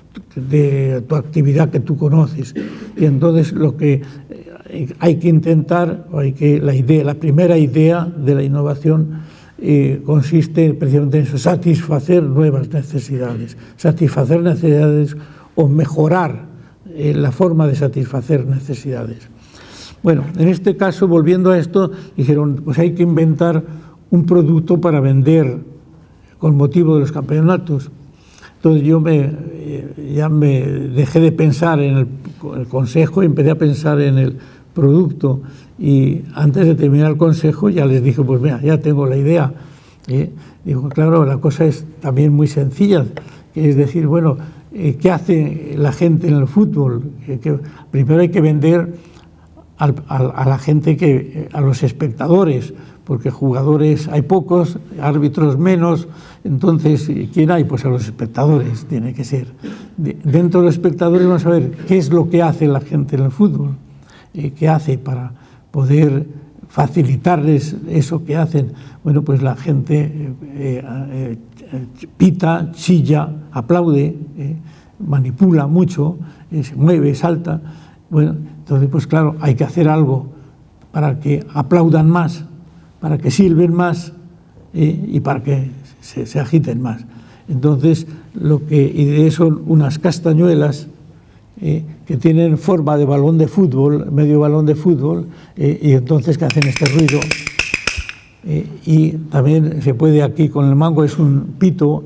de tu actividad que tú conoces. Y entonces lo que hay que intentar, hay que, la idea, la primera idea de la innovación eh, consiste precisamente en eso, satisfacer nuevas necesidades. Satisfacer necesidades o mejorar eh, la forma de satisfacer necesidades. Bueno, en este caso, volviendo a esto, dijeron, pues hay que inventar un producto para vender con motivo de los campeonatos. Entonces yo me, ya me dejé de pensar en el, el consejo y empecé a pensar en el producto. Y antes de terminar el consejo ya les dije, pues mira, ya tengo la idea. ¿Eh? Digo, claro, la cosa es también muy sencilla, que es decir, bueno, eh, ¿qué hace la gente en el fútbol? Que, que primero hay que vender al, al, a la gente, que, a los espectadores, porque jugadores hay pocos, árbitros menos, entonces, ¿quién hay? Pues a los espectadores, tiene que ser. De, dentro de los espectadores vamos a ver qué es lo que hace la gente en el fútbol, eh, qué hace para poder facilitarles eso que hacen. Bueno, pues la gente eh, eh, pita, chilla, aplaude, eh, manipula mucho, eh, se mueve, salta. Bueno, entonces, pues claro, hay que hacer algo para que aplaudan más, para que silben más eh, y para que se, se agiten más. Entonces, lo que ideé son unas castañuelas eh, que tienen forma de balón de fútbol, medio balón de fútbol, eh, y entonces que hacen este ruido. Eh, y también se puede aquí con el mango, es un pito,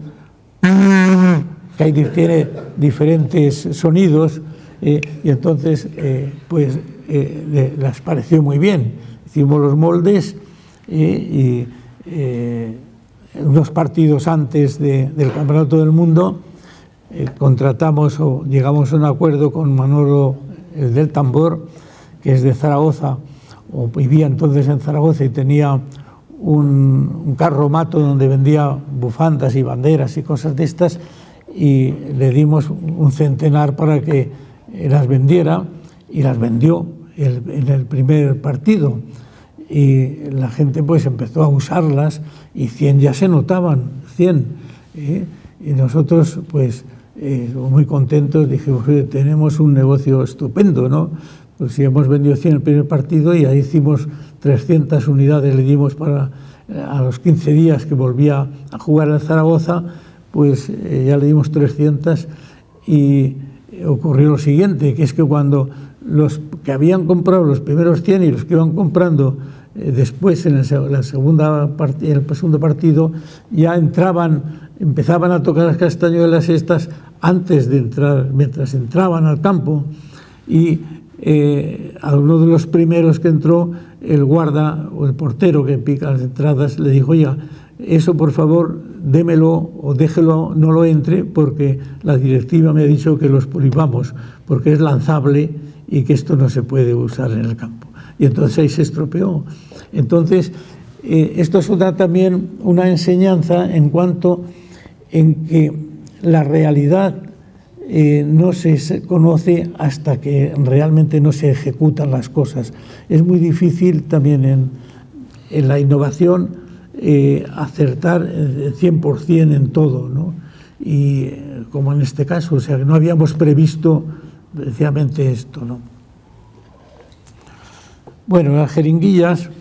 que hay, tiene diferentes sonidos, eh, y entonces, eh, pues, eh, les pareció muy bien. Hicimos los moldes, Eh, y eh, unos partidos antes de, del Campeonato del Mundo eh, contratamos o llegamos a un acuerdo con Manolo, el del tambor, que es de Zaragoza, o vivía entonces en Zaragoza y tenía un, un carromato donde vendía bufandas y banderas y cosas de estas, y le dimos un centenar para que las vendiera y las vendió el, en el primer partido. Y la gente pues empezó a usarlas y cien ya se notaban, cien. ¿eh? Y nosotros pues eh, muy contentos dijimos, oye, tenemos un negocio estupendo, ¿no? Pues si hemos vendido cien el primer partido y ahí hicimos trescientas unidades, le dimos para a los quince días que volvía a jugar en Zaragoza, pues eh, ya le dimos trescientas y ocurrió lo siguiente, que es que cuando los que habían comprado los primeros cien y los que iban comprando después en el, la segunda part, el segundo partido ya entraban, empezaban a tocar las castañuelas estas antes de entrar, mientras entraban al campo, y eh, a uno de los primeros que entró, el guarda o el portero que pica las entradas le dijo, oiga, eso por favor démelo o déjelo, no lo entre, porque la directiva me ha dicho que los prohibamos porque es lanzable y que esto no se puede usar en el campo. y entonces ahí se estropeó. Entonces, eh, esto es una, también una enseñanza en cuanto en que la realidad eh, no se conoce hasta que realmente no se ejecutan las cosas. Es muy difícil también en, en la innovación eh, acertar cien por cien en todo, ¿no? Y eh, como en este caso, o sea, que no habíamos previsto precisamente esto, ¿no? Bueno, las jeringuillas,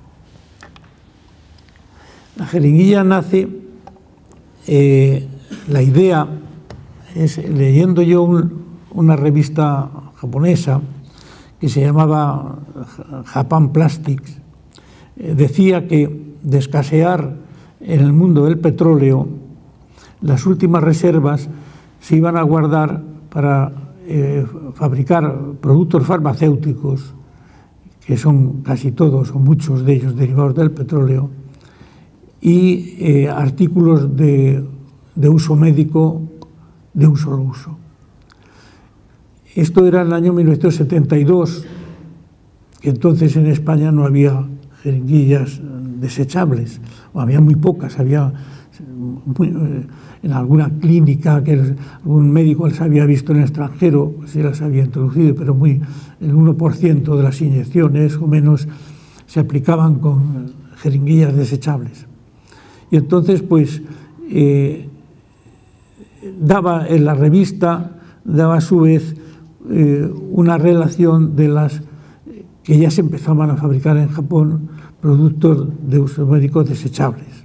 la jeringuilla nace, eh, la idea es, leyendo yo un, una revista japonesa que se llamaba Japan Plastics, eh, decía que de escasear en el mundo del petróleo, las últimas reservas se iban a guardar para eh, fabricar productos farmacéuticos, que son casi todos o muchos de ellos derivados del petróleo, y eh, artículos de, de uso médico de un solo uso. Esto era en el año mil novecientos setenta y dos, que entonces en España no había jeringuillas desechables, o había muy pocas, había muy, eh, en alguna clínica que algún médico las había visto en el extranjero, sí las había introducido, pero muy, el uno por ciento de las inyecciones o menos se aplicaban con jeringuillas desechables. Y entonces, pues, eh, daba en la revista, daba a su vez eh, una relación de las que ya se empezaban a fabricar en Japón productos de uso médico desechables.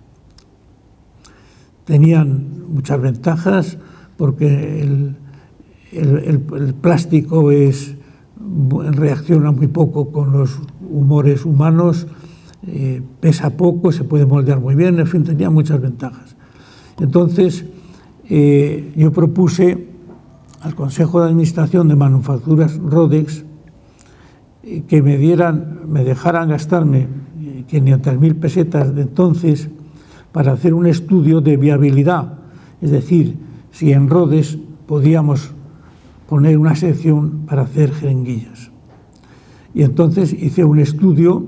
Tenían muchas ventajas porque el, el, el, el plástico es, reacciona muy poco con los humores humanos, eh, pesa poco, se puede moldear muy bien, en fin, tenía muchas ventajas. Entonces, eh, yo propuse al Consejo de Administración de Manufacturas Rodex eh, que me dieran, me dejaran gastarme quinientas mil pesetas de entonces para hacer un estudio de viabilidad, es decir, si en Rodes podíamos poner una sección para hacer jeringuillas. Y entonces hice un estudio,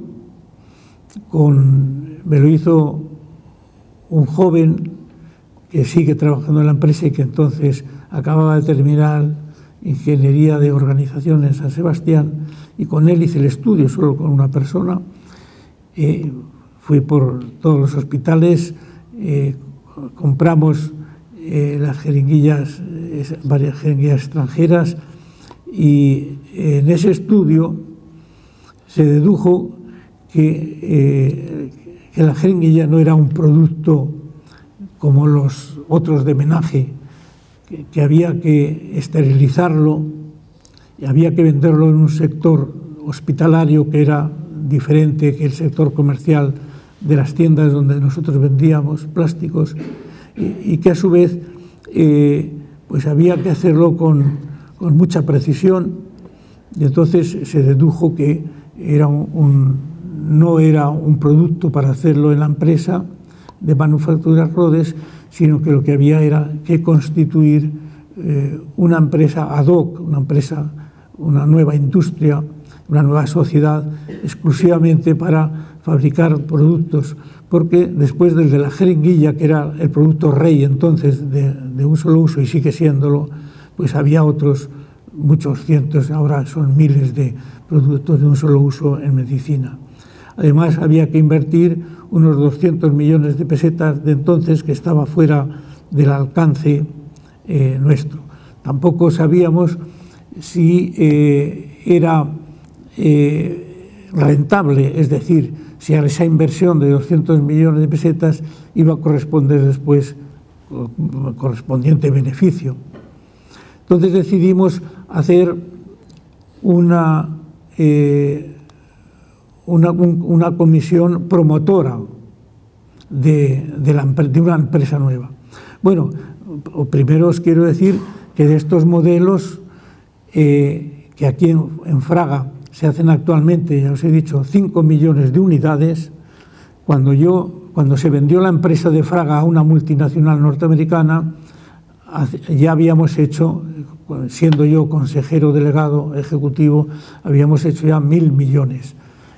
con, me lo hizo un joven que sigue trabajando en la empresa y que entonces acababa de terminar Ingeniería de Organización en San Sebastián, y con él hice el estudio, solo con una persona. Eh, fui por todos los hospitales, eh, compramos eh, las jeringuillas, eh, varias jeringuillas extranjeras, y en ese estudio se dedujo que, eh, que la jeringuilla no era un producto como los otros de menaje, que, que había que esterilizarlo y había que venderlo en un sector hospitalario que era diferente que el sector comercial de las tiendas donde nosotros vendíamos plásticos, y, y que a su vez eh, pues había que hacerlo con, con mucha precisión, y entonces se dedujo que era un, un, no era un producto para hacerlo en la empresa de Manufacturas Rodes, sino que lo que había era que constituir eh, una empresa ad hoc, una empresa, una nueva industria, una nueva sociedad exclusivamente para fabricar productos, porque después del de la jeringuilla, que era el producto rey entonces de, de un solo uso y sigue siéndolo, pues había otros muchos cientos, ahora son miles de productos de un solo uso en medicina. Además había que invertir unos doscientos millones de pesetas de entonces, que estaba fuera del alcance eh, nuestro. Tampoco sabíamos si eh, era eh, rentable, es decir, si a esa inversión de doscientos millones de pesetas iba a corresponder después correspondiente beneficio. Entonces decidimos hacer una, eh, una, un, una comisión promotora de, de, la, de una empresa nueva. Bueno, primero os quiero decir que de estos modelos eh, que aquí en, en Fraga se hacen actualmente, ya os he dicho, cinco millones de unidades. Cuando, yo, cuando se vendió la empresa de Fraga a una multinacional norteamericana, ya habíamos hecho, siendo yo consejero delegado ejecutivo, habíamos hecho ya mil millones.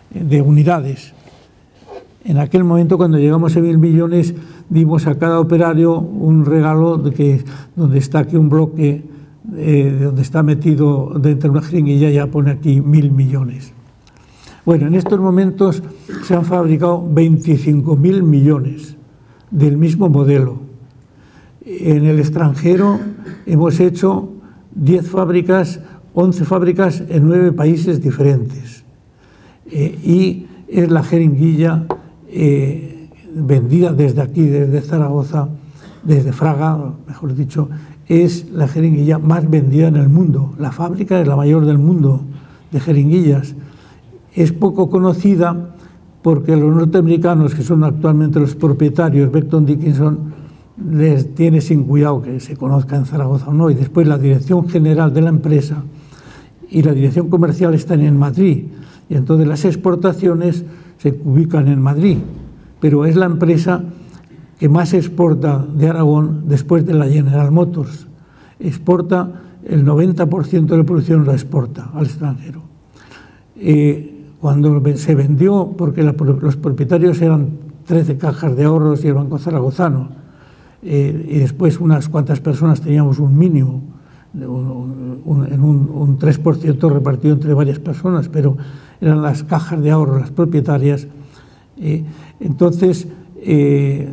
de unidades. En aquel momento, cuando llegamos a mil millones, dimos a cada operario un regalo de que, donde está aquí un bloque, eh, donde está metido dentro de una jeringuilla, ya pone aquí mil millones. Bueno, en estos momentos se han fabricado veinticinco mil millones del mismo modelo. En el extranjero hemos hecho diez fábricas, once fábricas en nueve países diferentes. Eh, y es la jeringuilla eh, vendida desde aquí, desde Zaragoza, desde Fraga, mejor dicho, es la jeringuilla más vendida en el mundo. La fábrica es la mayor del mundo de jeringuillas. Es poco conocida porque los norteamericanos, que son actualmente los propietarios, Becton Dickinson, les tiene sin cuidado que se conozca en Zaragoza o no, y después la dirección general de la empresa y la dirección comercial están en Madrid, y entonces las exportaciones se ubican en Madrid, pero es la empresa que más exporta de Aragón después de la General Motors. Exporta el noventa por ciento de la producción, la exporta al extranjero. Eh, cuando se vendió, porque la, los propietarios eran trece cajas de ahorros y el Banco Zaragozano, eh, y después unas cuantas personas teníamos un mínimo, un, un, en un, un tres por ciento repartido entre varias personas, pero eran las cajas de ahorro las propietarias. Eh, entonces, eh,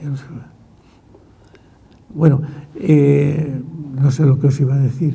bueno, eh, no sé lo que os iba a decir.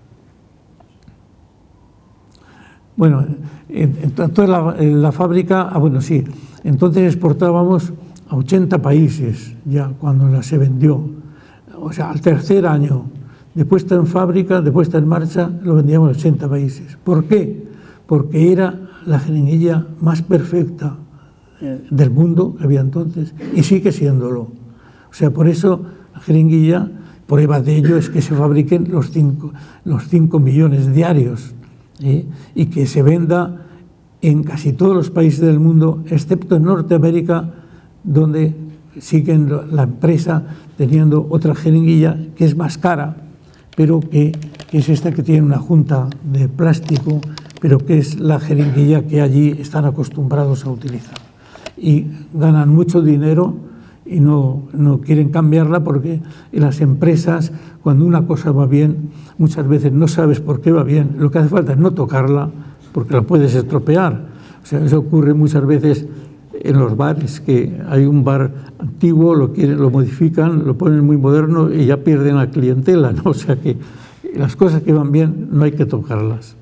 Bueno, entonces la, la fábrica, ah, bueno, sí, entonces exportábamos a ochenta países ya cuando la se vendió. O sea, al tercer año de puesta en fábrica, de puesta en marcha, lo vendíamos a ochenta países. ¿Por qué? Porque era la jeringuilla más perfecta del mundo que había entonces y sigue siéndolo. O sea, por eso la jeringuilla, prueba de ello es que se fabriquen los cinco, los cinco millones diarios, ¿eh? Y que se venda en casi todos los países del mundo, excepto en Norteamérica, donde siguen la empresa teniendo otra jeringuilla que es más cara, pero que, que es esta que tiene una junta de plástico, pero que es la jeringuilla que allí están acostumbrados a utilizar. Y ganan mucho dinero y no, no quieren cambiarla porque en las empresas, cuando una cosa va bien, muchas veces no sabes por qué va bien. Lo que hace falta es no tocarla porque la puedes estropear. O sea, eso ocurre muchas veces en los bares, que hay un bar antiguo, lo quieren, lo modifican, lo ponen muy moderno y ya pierden la clientela, ¿no? O sea que las cosas que van bien no hay que tocarlas.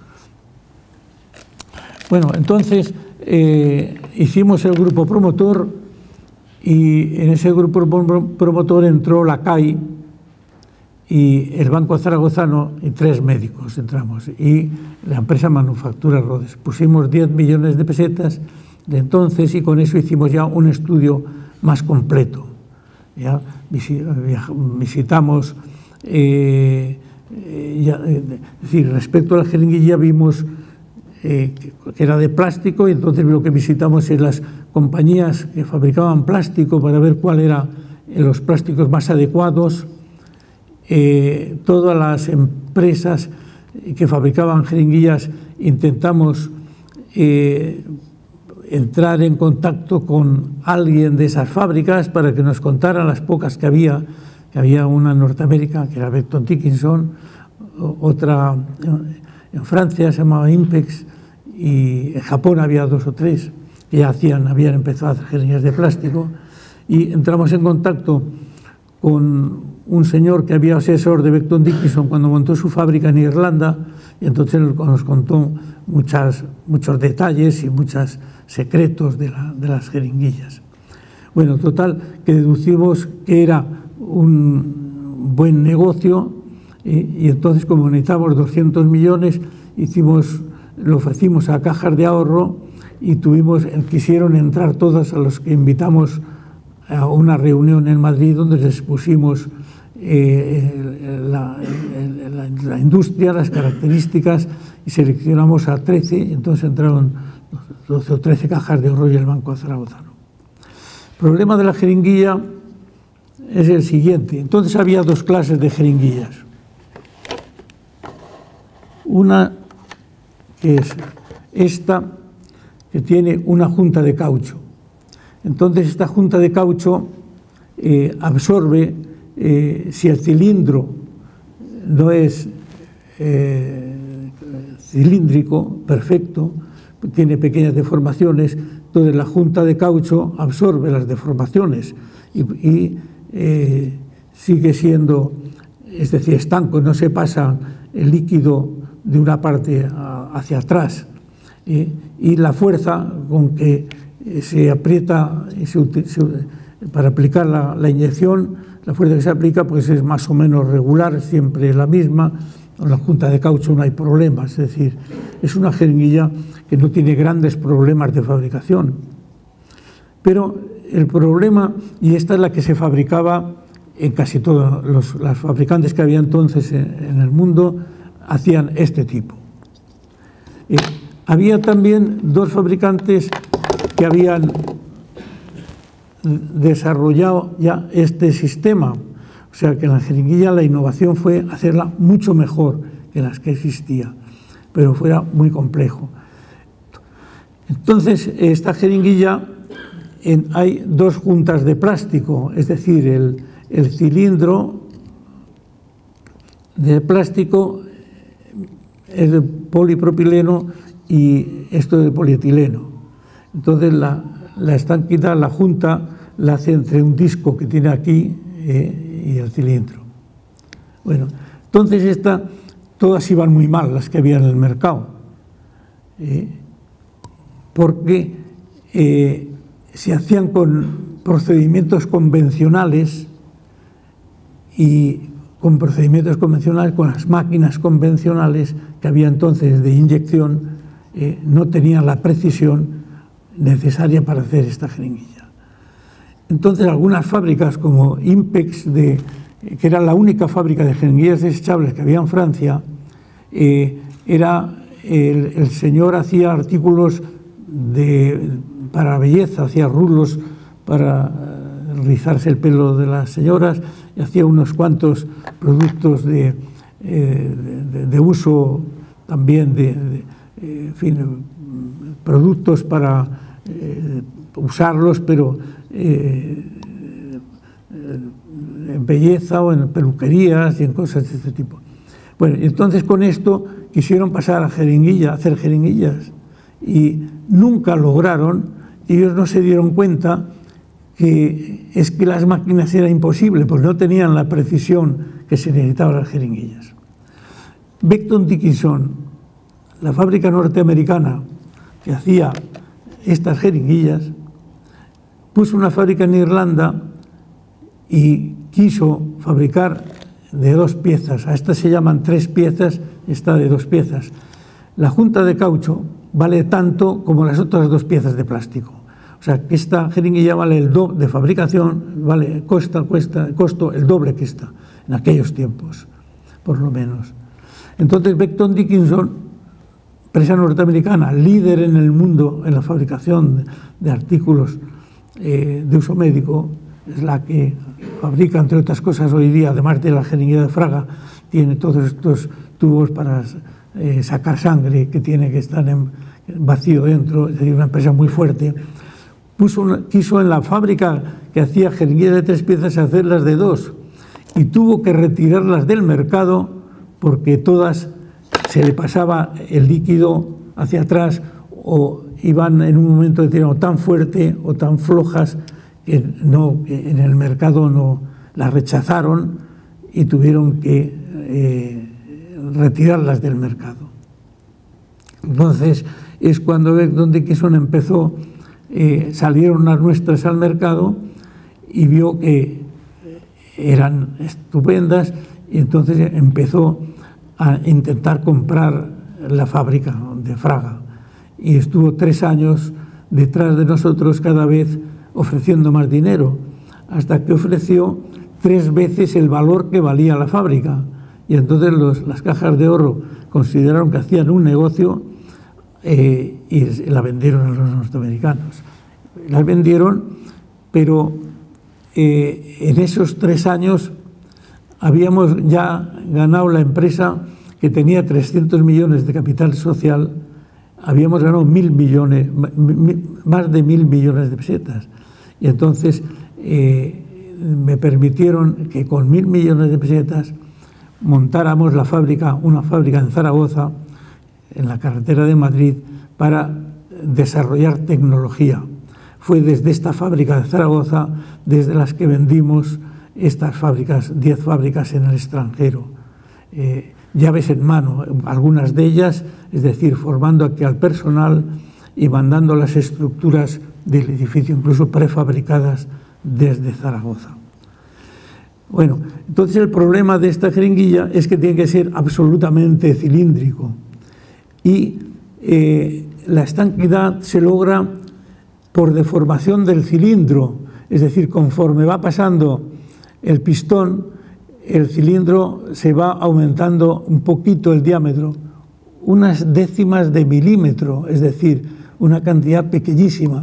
Bueno, entonces eh, hicimos el grupo promotor y en ese grupo promotor entró la C A I y el Banco Zaragozano y tres médicos entramos y la empresa Manufactura Rodes. Pusimos diez millones de pesetas de entonces y con eso hicimos ya un estudio más completo. Ya visitamos, eh, ya, es decir, respecto a la jeringuilla vimos eh, que era de plástico y entonces lo que visitamos es las compañías que fabricaban plástico para ver cuál era los plásticos más adecuados. Eh, todas las empresas que fabricaban jeringuillas intentamos eh, entrar en contacto con alguien de esas fábricas para que nos contaran las pocas que había, que había una en Norteamérica, que era Becton Dickinson, otra en Francia se llamaba Impex, y en Japón había dos o tres que ya hacían, habían empezado a hacer jeringuillas de plástico, y entramos en contacto con un señor que había asesor de Becton Dickinson cuando montó su fábrica en Irlanda, y entonces nos contó muchas, muchos detalles y muchos secretos de, la, de las jeringuillas. Bueno, total, que deducimos que era un buen negocio y, y entonces como necesitábamos doscientos millones, hicimos, lo ofrecimos a cajas de ahorro y tuvimos, quisieron entrar todas a los que invitamos a una reunión en Madrid donde les pusimos eh, la, la, la industria, las características y seleccionamos a trece, y entonces entraron doce o trece cajas de ahorro y el Banco Zaragozano. El problema de la jeringuilla es el siguiente. Entonces había dos clases de jeringuillas. Una que es esta, que tiene una junta de caucho. Entonces esta junta de caucho eh, absorbe, eh, si el cilindro no es eh, cilíndrico, perfecto, tiene pequeñas deformaciones, entonces la junta de caucho absorbe las deformaciones y, y eh, sigue siendo, es decir, estanco, no se pasa el líquido de una parte a, hacia atrás. Eh, y la fuerza con que se aprieta y se, se, para aplicar la, la inyección, la fuerza que se aplica pues es más o menos regular, siempre la misma. En la junta de caucho no hay problemas, es decir, es una jeringuilla que no tiene grandes problemas de fabricación. Pero el problema, y esta es la que se fabricaba en casi todos los, los fabricantes que había entonces en, en el mundo, hacían este tipo. Eh, había también dos fabricantes que habían desarrollado ya este sistema. O sea que en la jeringuilla la innovación fue hacerla mucho mejor que las que existía, pero fuera muy complejo. Entonces, esta jeringuilla, en, hay dos juntas de plástico, es decir, el, el cilindro de plástico es de polipropileno y esto de polietileno. Entonces la, la estanquita, la junta, la hace entre un disco que tiene aquí eh, y el cilindro. Bueno, entonces esta, todas iban muy mal, las que había en el mercado, eh, porque eh, se hacían con procedimientos convencionales y con procedimientos convencionales, con las máquinas convencionales que había entonces de inyección, eh, no tenían la precisión necesaria para hacer esta jeringuilla. Entonces algunas fábricas como Impex, de, que era la única fábrica de jeringuillas desechables que había en Francia, eh, era el, el señor hacía artículos de, para belleza, hacía rulos para eh, rizarse el pelo de las señoras, y hacía unos cuantos productos de, eh, de, de uso también de, de eh, en fin, productos para eh, usarlos, pero eh, en belleza o en peluquerías y en cosas de este tipo. Bueno, entonces con esto quisieron pasar a jeringuilla, a hacer jeringuillas, y nunca lograron. Ellos no se dieron cuenta que es que las máquinas era imposible, pues no tenían la precisión que se necesitaba las jeringuillas. Becton Dickinson, la fábrica norteamericana que hacía estas jeringuillas, puso una fábrica en Irlanda y quiso fabricar de dos piezas. A estas se llaman tres piezas, esta de dos piezas. La junta de caucho vale tanto como las otras dos piezas de plástico. O sea, que esta jeringuilla vale el doble de fabricación, vale, cuesta, cuesta, costo el doble que esta, en aquellos tiempos, por lo menos. Entonces, Becton Dickinson, empresa norteamericana, líder en el mundo en la fabricación de, de artículos eh, de uso médico, es la que fabrica, entre otras cosas, hoy día, además de la jeringuilla de Fraga, tiene todos estos tubos para eh, sacar sangre que tiene que estar en vacío dentro, es decir, una empresa muy fuerte. Puso una, quiso en la fábrica que hacía jeringuillas de tres piezas hacerlas de dos y tuvo que retirarlas del mercado porque todas se le pasaba el líquido hacia atrás o iban en un momento determinado tan fuerte o tan flojas que, no, que en el mercado no las rechazaron y tuvieron que eh, retirarlas del mercado. Entonces es cuando Becton Dickinson empezó, eh, salieron las nuestras al mercado y vio que eran estupendas y entonces empezó a intentar comprar la fábrica de Fraga y estuvo tres años detrás de nosotros cada vez ofreciendo más dinero hasta que ofreció tres veces el valor que valía la fábrica y entonces los, las cajas de ahorro consideraron que hacían un negocio eh, y la vendieron a los norteamericanos. Las vendieron, pero eh, en esos tres años habíamos ya ganado la empresa que tenía trescientos millones de capital social habíamos ganado mil millones, más de mil millones de pesetas. Y entonces eh, me permitieron que con mil millones de pesetas montáramos la fábrica, una fábrica en Zaragoza, en la carretera de Madrid, para desarrollar tecnología. Fue desde esta fábrica de Zaragoza desde las que vendimos estas fábricas, diez fábricas en el extranjero. Eh, llaves en mano, algunas de ellas, es decir, formando aquí al personal y mandando las estructuras del edificio, incluso prefabricadas desde Zaragoza. Bueno, entonces el problema de esta jeringuilla es que tiene que ser absolutamente cilíndrico y eh, la estanquidad se logra por deformación del cilindro, es decir, conforme va pasando el pistón, el cilindro se va aumentando un poquito el diámetro, unas décimas de milímetro, es decir, una cantidad pequeñísima.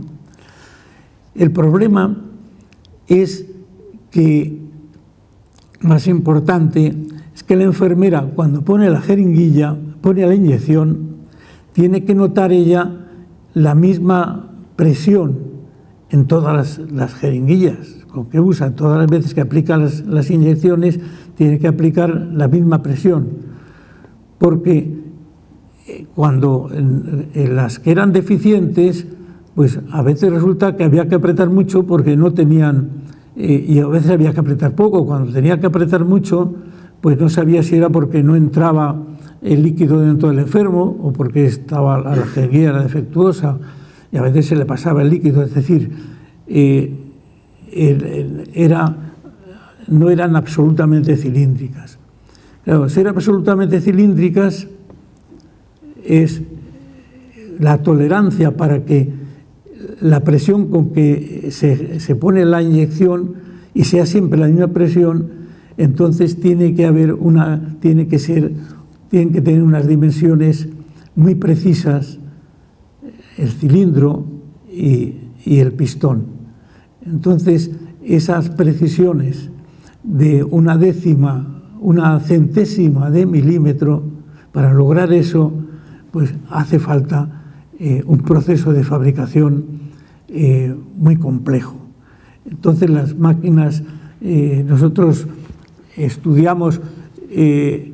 El problema es que, más importante, es que la enfermera, cuando pone la jeringuilla, pone la inyección, tiene que notar ella la misma presión en todas las, las jeringuillas con que usa, todas las veces que aplica las, las inyecciones, tiene que aplicar la misma presión, porque cuando en, en las que eran deficientes, pues a veces resulta que había que apretar mucho porque no tenían, eh, y a veces había que apretar poco. Cuando tenía que apretar mucho, pues no sabía si era porque no entraba el líquido dentro del enfermo o porque estaba la jeringuilla era defectuosa y a veces se le pasaba el líquido, es decir, eh, era, no eran absolutamente cilíndricas. Claro, ser absolutamente cilíndricas es la tolerancia para que la presión con que se, se pone la inyección y sea siempre la misma presión, entonces tiene que haber una, tiene que ser, tienen que tener unas dimensiones muy precisas el cilindro y, y el pistón. Entonces, esas precisiones de una décima, una centésima de milímetro, para lograr eso, pues hace falta eh, un proceso de fabricación eh, muy complejo. Entonces, las máquinas, eh, nosotros estudiamos eh,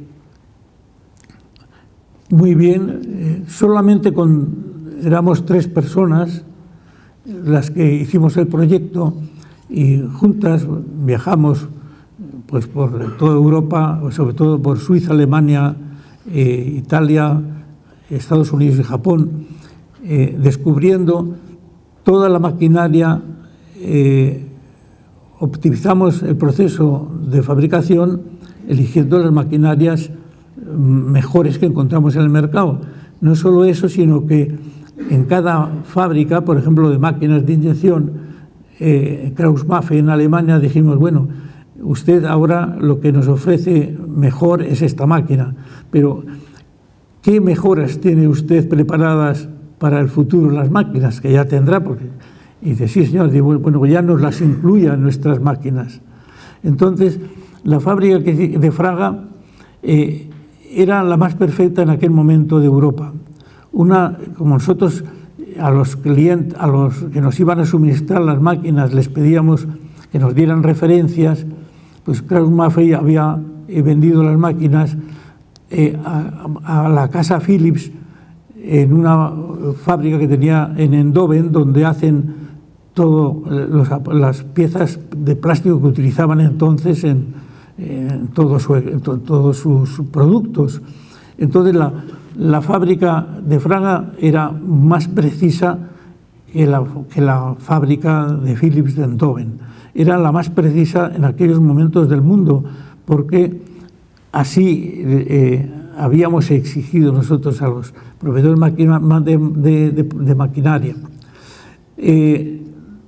muy bien, eh, solamente con, éramos tres personas las que hicimos el proyecto y juntas viajamos pues por toda Europa, sobre todo por Suiza, Alemania, eh, Italia, Estados Unidos y Japón, eh, descubriendo toda la maquinaria, eh, optimizamos el proceso de fabricación eligiendo las maquinarias mejores que encontramos en el mercado. No solo eso, sino que en cada fábrica, por ejemplo, de máquinas de inyección, eh, Krauss-Maffei en Alemania, dijimos, bueno, usted ahora lo que nos ofrece mejor es esta máquina, pero ¿qué mejoras tiene usted preparadas para el futuro las máquinas que ya tendrá? Porque, y dice, sí, señor, digo, bueno, ya nos las incluya en nuestras máquinas. Entonces, la fábrica de Fraga eh, era la más perfecta en aquel momento de Europa. Una, como nosotros a los clientes, a los que nos iban a suministrar las máquinas, les pedíamos que nos dieran referencias, pues Krauss-Maffei había vendido las máquinas eh, a, a la casa Philips en una fábrica que tenía en Eindhoven, donde hacen todo los, las piezas de plástico que utilizaban entonces en, en, todo su, en to, todos sus productos. Entonces la, la fábrica de Fraga era más precisa que la, que la fábrica de Philips de Eindhoven. Era la más precisa en aquellos momentos del mundo, porque así eh, habíamos exigido nosotros a los proveedores de, de, de, de maquinaria. Eh,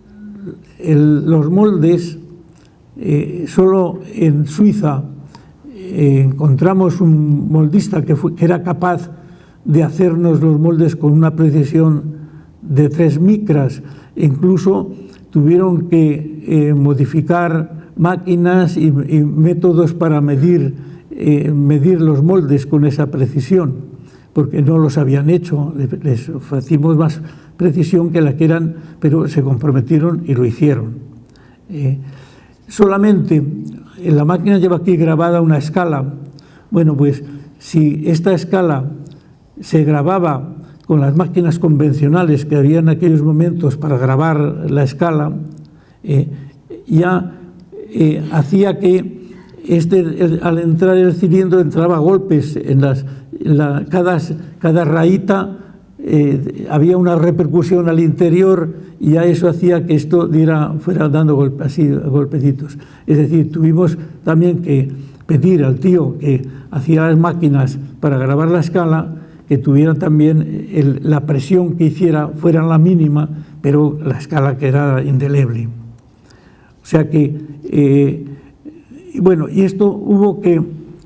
el, los moldes, eh, solo en Suiza eh, encontramos un moldista que, fue, que era capaz de hacernos los moldes con una precisión de tres micras. Incluso tuvieron que eh, modificar máquinas y, y métodos para medir, eh, medir los moldes con esa precisión, porque no los habían hecho, les ofrecimos más precisión que la que eran, pero se comprometieron y lo hicieron. Eh, solamente en la máquina lleva aquí grabada una escala. Bueno, pues si esta escala se grababa con las máquinas convencionales que había en aquellos momentos para grabar la escala, eh, ya eh, hacía que este, el, al entrar el cilindro entraba a golpes en las, en la, cada, cada rayita. Eh, había una repercusión al interior y ya eso hacía que esto diera, fuera dando golpe, así, golpecitos. Es decir, tuvimos también que pedir al tío que hacía las máquinas para grabar la escala que tuviera también el, la presión que hiciera fuera la mínima, pero la escala que era indeleble. O sea que, eh, bueno, y esto hubo que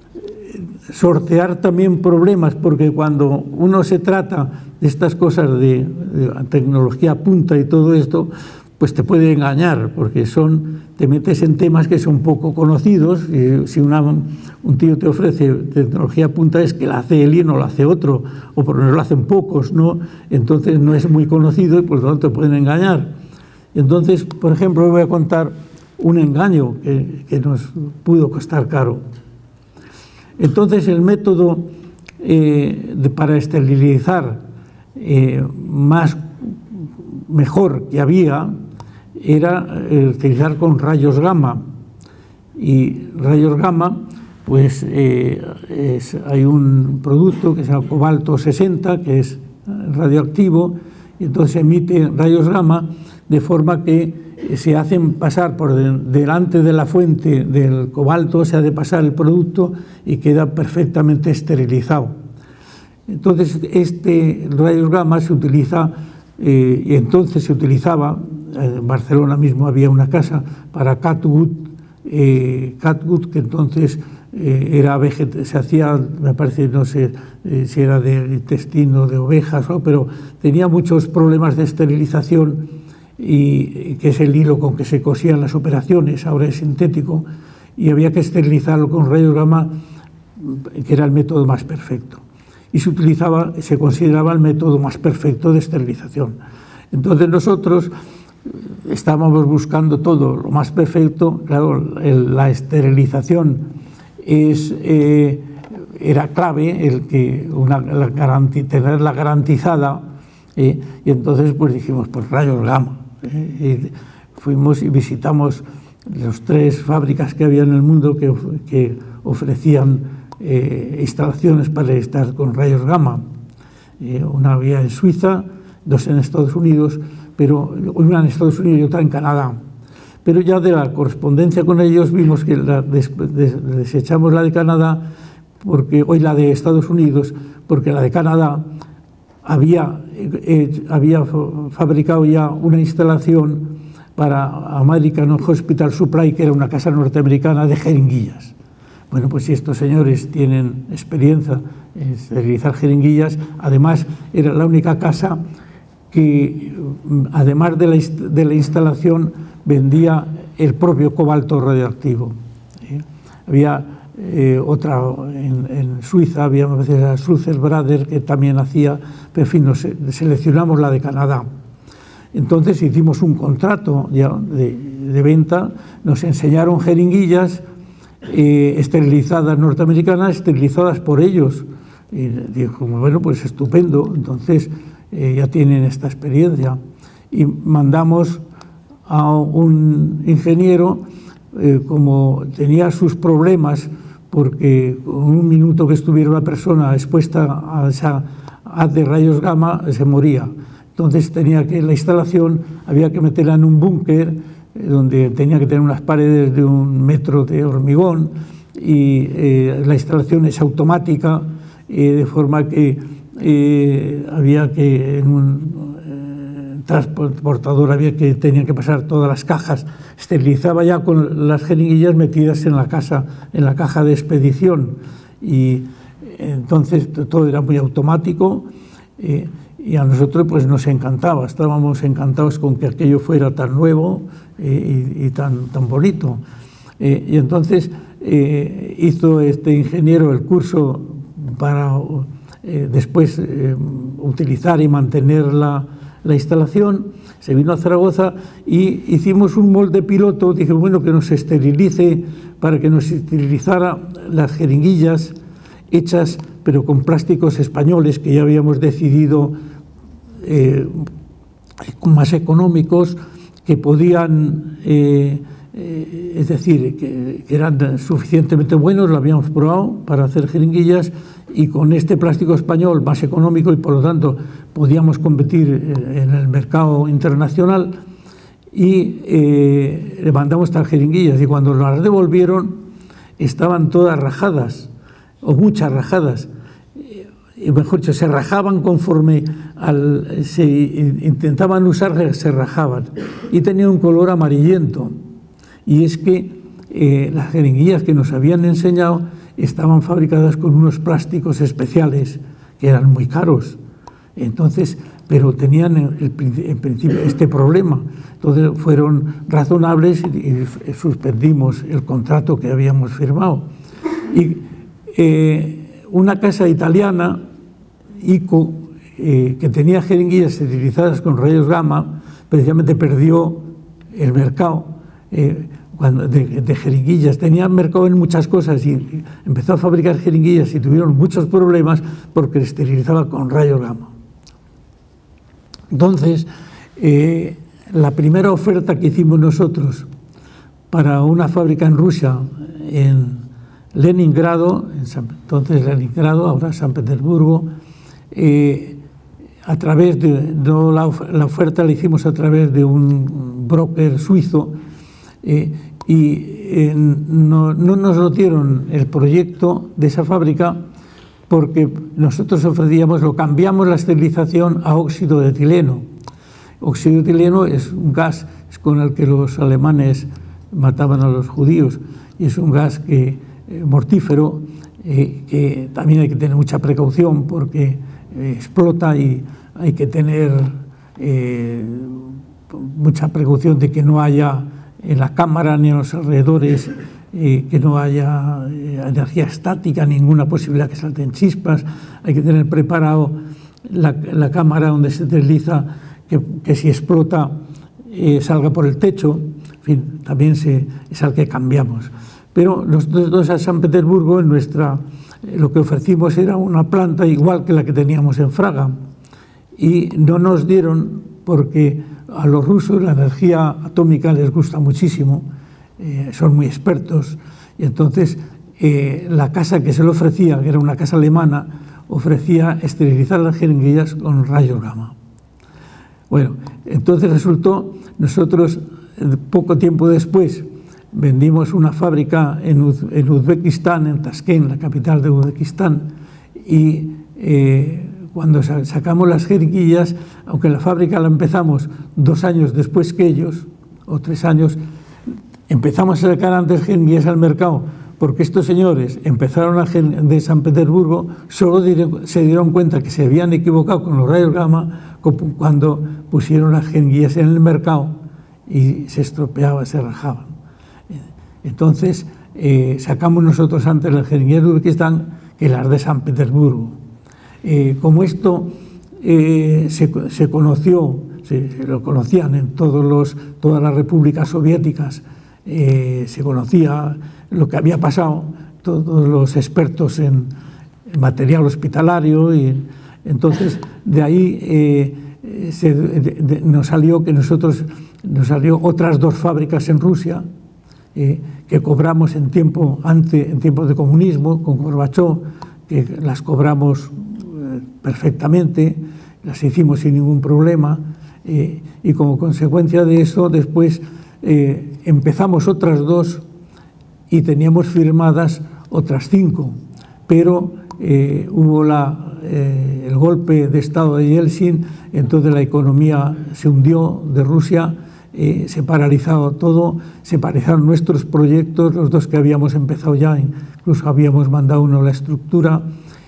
sortear también problemas, porque cuando uno se trata de estas cosas de, de tecnología punta y todo esto, pues te puede engañar, porque son, te metes en temas que son poco conocidos, y si una, un tío te ofrece tecnología punta es que la hace él y no la hace otro, o por lo menos lo hacen pocos, ¿no? Entonces no es muy conocido y por lo tanto te pueden engañar. Entonces, por ejemplo, voy a contar un engaño que, que nos pudo costar caro. Entonces el método eh, de, para esterilizar eh, más mejor que había era eh, utilizar con rayos gamma, y rayos gamma pues eh, es, hay un producto que se llama cobalto sesenta que es radioactivo, y entonces emite rayos gamma de forma que se hacen pasar por de, delante de la fuente del cobalto, se ha de pasar el producto y queda perfectamente esterilizado. Entonces este rayos gamma se utiliza, eh, y entonces se utilizaba, en Barcelona mismo había una casa para catgut, eh, catgut que entonces eh, era veget se hacía, me parece, no sé eh, si era de intestino de ovejas, ¿no? Pero tenía muchos problemas de esterilización, y que es el hilo con que se cosían las operaciones, ahora es sintético, y había que esterilizarlo con rayos gamma, que era el método más perfecto. Y se utilizaba, se consideraba el método más perfecto de esterilización. Entonces nosotros estábamos buscando todo lo más perfecto. Claro, el, la esterilización es, eh, era clave, el que una, la garanti, tenerla garantizada, eh, y entonces pues dijimos, pues rayos gamma. Eh, y fuimos y visitamos las tres fábricas que había en el mundo que, que ofrecían eh, instalaciones para estar con rayos gamma. Eh, una había en Suiza, dos en Estados Unidos, pero una en Estados Unidos y otra en Canadá. Pero ya de la correspondencia con ellos vimos que la des, des, desechamos la de Canadá, porque hoy la de Estados Unidos, porque la de Canadá había, eh, había fabricado ya una instalación para American Hospital Supply, que era una casa norteamericana de jeringuillas. Bueno, pues si estos señores tienen experiencia en esterilizar jeringuillas, además era la única casa que, además de la, de la instalación, vendía el propio cobalto radioactivo. ¿Eh? Había Eh, otra en, en Suiza, había a veces a Sulzer Brother que también hacía, pero en fin, nos seleccionamos la de Canadá. Entonces hicimos un contrato ya de, de venta, nos enseñaron jeringuillas eh, esterilizadas norteamericanas, esterilizadas por ellos. Y dijo, bueno, pues estupendo, entonces eh, ya tienen esta experiencia. Y mandamos a un ingeniero, eh, como tenía sus problemas, porque con un minuto que estuviera una persona expuesta a esa haz de rayos gamma se moría. Entonces tenía que, la instalación había que meterla en un búnker donde tenía que tener unas paredes de un metro de hormigón, y eh, la instalación es automática, eh, de forma que eh, había que en un eh, transportador había que, tenía que pasar todas las cajas, esterilizaba ya con las jeringuillas metidas en la, casa, en la caja de expedición, y entonces todo era muy automático, eh, y a nosotros pues nos encantaba, estábamos encantados con que aquello fuera tan nuevo eh, y, y tan, tan bonito. Eh, y entonces eh, hizo este ingeniero el curso para eh, después eh, utilizar y mantener la, la instalación. Se vino a Zaragoza y hicimos un molde piloto. Dije, bueno, que nos esterilice, para que nos esterilizara las jeringuillas hechas, pero con plásticos españoles que ya habíamos decidido eh, más económicos, que podían, eh, eh, es decir, que, que eran suficientemente buenos, lo habíamos probado para hacer jeringuillas, y con este plástico español más económico, y por lo tanto podíamos competir en el mercado internacional, y eh, le mandamos estas jeringuillas, y cuando las devolvieron estaban todas rajadas, o muchas rajadas, y mejor dicho, se rajaban conforme al, se intentaban usar, se rajaban, y tenían un color amarillento. Y es que eh, las jeringuillas que nos habían enseñado estaban fabricadas con unos plásticos especiales que eran muy caros. Entonces, pero tenían el, en principio este problema. Entonces fueron razonables y, y suspendimos el contrato que habíamos firmado. Y eh, una casa italiana, ICO, eh, que tenía jeringuillas esterilizadas con rayos gamma, precisamente perdió el mercado eh, cuando, de, de jeringuillas. Tenía mercado en muchas cosas y empezó a fabricar jeringuillas y tuvieron muchos problemas porque esterilizaba con rayos gamma. Entonces, eh, la primera oferta que hicimos nosotros para una fábrica en Rusia, en Leningrado, en San, entonces Leningrado, ahora San Petersburgo, eh, a través de, no la, la oferta la hicimos a través de un broker suizo, eh, y eh, no, no nos lo dieron el proyecto de esa fábrica porque nosotros ofrecíamos, lo cambiamos la esterilización a óxido de etileno. Óxido de etileno es un gas con el que los alemanes mataban a los judíos, y es un gas que, eh, mortífero, eh, que también hay que tener mucha precaución porque eh, explota, y hay que tener eh, mucha precaución de que no haya en la cámara ni en los alrededores, eh, que no haya eh, energía estática, ninguna posibilidad que salten chispas. Hay que tener preparado la, la cámara donde se esteriliza, que, que si explota eh, salga por el techo. En fin, también se, es al que cambiamos. Pero nosotros a San Petersburgo, en nuestra, eh, lo que ofrecimos era una planta igual que la que teníamos en Fraga, y no nos dieron porque a los rusos la energía atómica les gusta muchísimo, eh, son muy expertos, y entonces eh, la casa que se le ofrecía, que era una casa alemana, ofrecía esterilizar las jeringuillas con rayos gamma. Bueno, entonces resultó, nosotros poco tiempo después vendimos una fábrica en, Uz en Uzbekistán, en Tashkent, la capital de Uzbekistán, y eh, cuando sacamos las jeringuillas, aunque la fábrica la empezamos dos años después que ellos, o tres años, empezamos a sacar antes jeringuillas al mercado, porque estos señores empezaron a de San Petersburgo, solo se dieron cuenta que se habían equivocado con los rayos gamma cuando pusieron las jeringuillas en el mercado y se estropeaban, se rajaban. Entonces, eh, sacamos nosotros antes las jeringuillas de Uzbekistán que las de San Petersburgo. Eh, como esto eh, se, se conoció, se, se lo conocían en todos los, todas las repúblicas soviéticas, eh, se conocía lo que había pasado, todos los expertos en, en material hospitalario, y entonces de ahí eh, se, de, de, nos salió que nosotros, nos salió otras dos fábricas en Rusia, eh, que cobramos en tiempo, ante, en tiempos de comunismo, con Gorbachov, que las cobramos perfectamente, las hicimos sin ningún problema, eh, y como consecuencia de eso después eh, empezamos otras dos y teníamos firmadas otras cinco, pero eh, hubo la, eh, el golpe de estado de Yeltsin, entonces la economía se hundió de Rusia, eh, se paralizó todo, se paralizaron nuestros proyectos, los dos que habíamos empezado ya, incluso habíamos mandado uno a la estructura,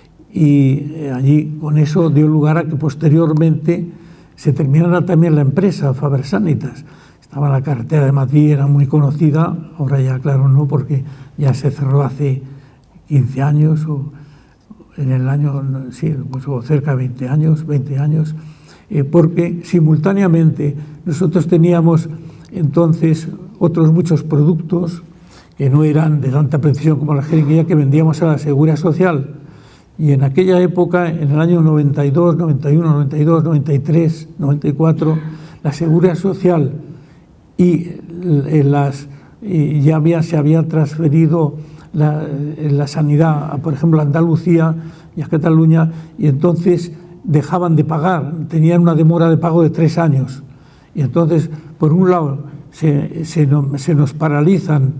y allí con eso dio lugar a que posteriormente se terminara también la empresa Faber-Sanitas. Estaba en la carretera de Madrid, era muy conocida, ahora ya claro no, porque ya se cerró hace quince años, o en el año, sí, pues, cerca de veinte años, veinte años, eh, porque simultáneamente nosotros teníamos entonces otros muchos productos que no eran de tanta precisión como la jeringuilla, que vendíamos a la Seguridad Social. Y en aquella época, en el año noventa y dos, noventa y uno, noventa y dos, noventa y tres, noventa y cuatro, la Seguridad Social y en las, y ya había, se había transferido la, la sanidad, a, por ejemplo, a Andalucía y a Cataluña, y entonces dejaban de pagar, tenían una demora de pago de tres años. Y entonces, por un lado, se, se, no, se nos paralizan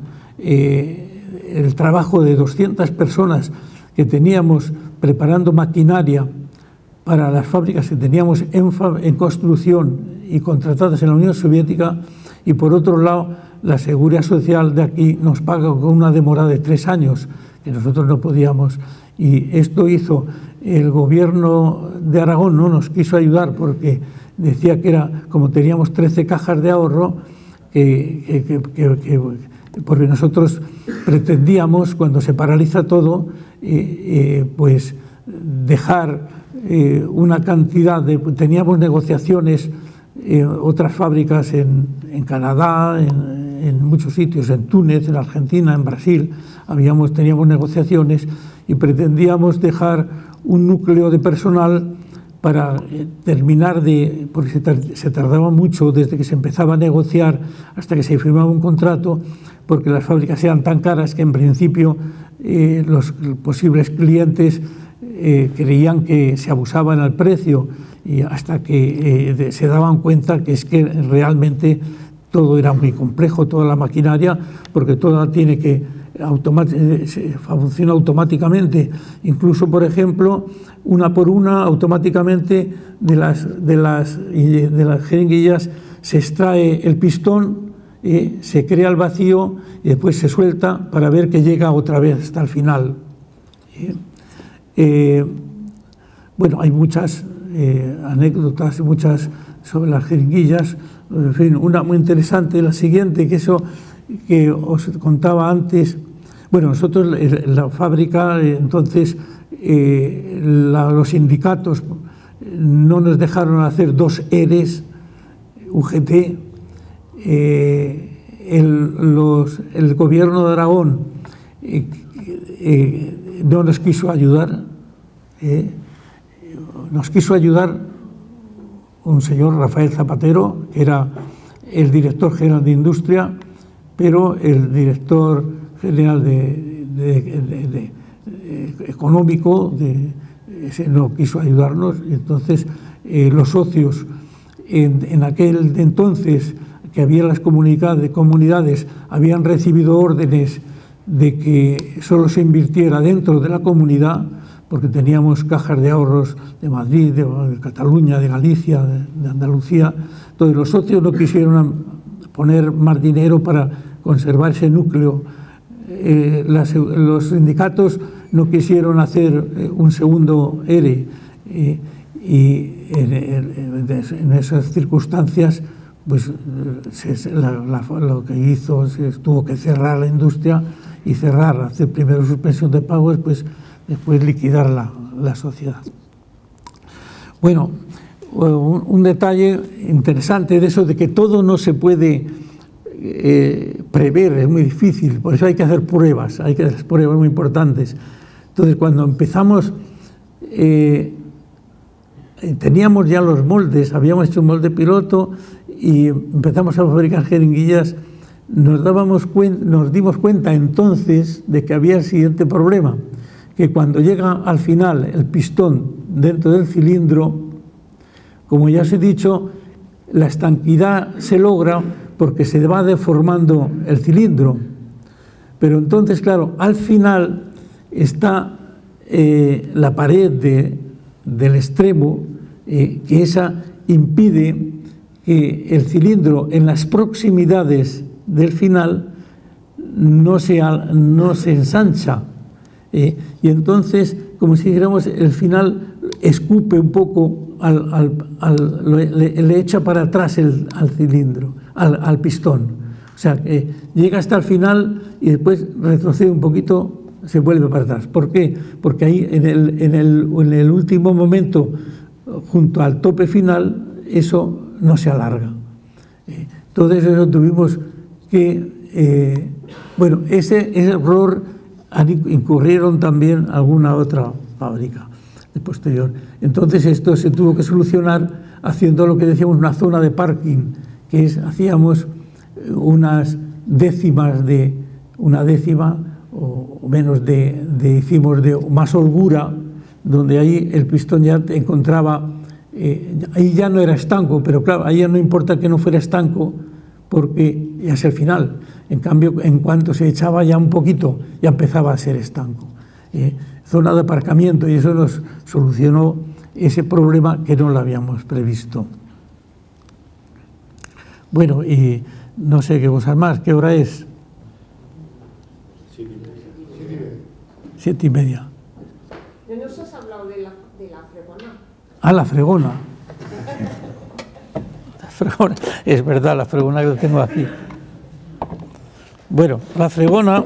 eh, el trabajo de doscientas personas que teníamos preparando maquinaria para las fábricas que teníamos en, en construcción y contratadas en la Unión Soviética, y por otro lado la Seguridad Social de aquí nos paga con una demora de tres años, que nosotros no podíamos. Y esto hizo, el gobierno de Aragón no nos quiso ayudar porque decía que era, como teníamos trece cajas de ahorro, que, que, que, que, que porque nosotros pretendíamos, cuando se paraliza todo, eh, eh, pues dejar eh, una cantidad de... Teníamos negociaciones, eh, otras fábricas en, en Canadá, en, en muchos sitios, en Túnez, en Argentina, en Brasil, habíamos, teníamos negociaciones y pretendíamos dejar un núcleo de personal para terminar de... porque se tardaba mucho desde que se empezaba a negociar hasta que se firmaba un contrato, porque las fábricas eran tan caras que en principio eh, los posibles clientes eh, creían que se abusaban al precio, y hasta que eh, se daban cuenta que es que realmente todo era muy complejo, toda la maquinaria, porque toda tiene que funciona automáticamente, incluso, por ejemplo, una por una, automáticamente de las, de las, de las jeringuillas se extrae el pistón, eh, se crea el vacío y después se suelta para ver que llega otra vez hasta el final. Eh, eh, bueno, hay muchas eh, anécdotas, muchas sobre las jeringuillas. En fin, una muy interesante, la siguiente, que eso que os contaba antes. Bueno, nosotros en la fábrica, entonces, eh, la, los sindicatos no nos dejaron hacer dos ERES, U G T. Eh, el, los, el gobierno de Aragón eh, eh, no nos quiso ayudar. Eh, nos quiso ayudar un señor, Rafael Zapatero, que era el director general de Industria, pero el director general de, de, de, de, de económico de, ese no quiso ayudarnos, y entonces eh, los socios en, en aquel entonces que había las comunidades, comunidades habían recibido órdenes de que solo se invirtiera dentro de la comunidad, porque teníamos cajas de ahorros de Madrid, de, de Cataluña, de Galicia, de, de Andalucía. Entonces los socios no quisieron poner más dinero para conservar ese núcleo. Eh, las, los sindicatos no quisieron hacer eh, un segundo ERE, eh, y en, en, en esas circunstancias pues se, la, la, lo que hizo, se tuvo que cerrar la industria y cerrar, hacer primero suspensión de pagos, pues después liquidar la, la sociedad. Bueno, un, un detalle interesante de eso, de que todo no se puede eh, prever, es muy difícil, por eso hay que hacer pruebas, hay que hacer pruebas muy importantes. Entonces, cuando empezamos, eh, teníamos ya los moldes, habíamos hecho un molde piloto y empezamos a fabricar jeringuillas, nos, dábamos cuen, nos dimos cuenta entonces de que había el siguiente problema, que cuando llega al final el pistón dentro del cilindro, como ya os he dicho, la estanquidad se logra porque se va deformando el cilindro. Pero entonces, claro, al final está eh, la pared de, del extremo, eh, que esa impide que el cilindro en las proximidades del final no se, no se ensancha. Eh, y entonces, como si dijéramos, el final escupe un poco, al, al, al, le, le echa para atrás el, al cilindro, al, al pistón. O sea, que llega hasta el final y después retrocede un poquito se vuelve para atrás. ¿Por qué? Porque ahí en el, en el, en el último momento, junto al tope final, eso no se alarga. Entonces eso tuvimos que, eh, bueno, ese, ese error incurrieron también alguna otra fábrica de posterior. Entonces esto se tuvo que solucionar haciendo lo que decíamos una zona de parking, que es, hacíamos unas décimas de, una décima o menos de, de hicimos de más holgura, donde ahí el pistón ya encontraba, eh, ahí ya no era estanco, pero claro, ahí ya no importa que no fuera estanco, porque ya es el final. En cambio, en cuanto se echaba ya un poquito, ya empezaba a ser estanco. Eh, zona de aparcamiento, y eso nos solucionó ese problema que no lo habíamos previsto. Bueno, y no sé qué cosas más. ¿Qué hora es? Siete y media. ¿No nos has hablado de la, de la fregona? Ah, la fregona. La fregona. Es verdad, la fregona que tengo aquí. Bueno, la fregona...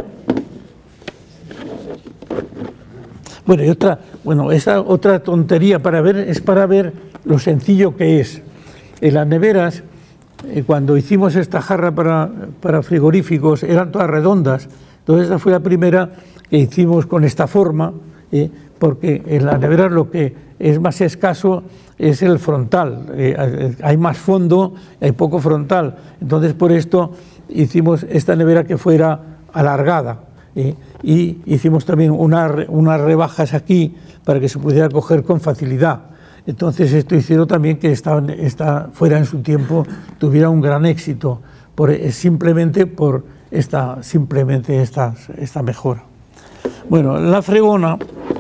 Bueno, y otra, bueno, esa otra tontería para ver es para ver lo sencillo que es. En las neveras, eh, cuando hicimos esta jarra para, para frigoríficos, eran todas redondas. Entonces esta fue la primera que hicimos con esta forma, eh, porque en las neveras lo que es más escaso es el frontal. Eh, hay más fondo, hay poco frontal. Entonces por esto hicimos esta nevera que fuera alargada. Eh, y hicimos también una, unas rebajas aquí para que se pudiera coger con facilidad. Entonces esto hicieron también que esta, esta fuera en su tiempo, tuviera un gran éxito, por, simplemente por esta, simplemente esta, esta mejora. Bueno, la fregona,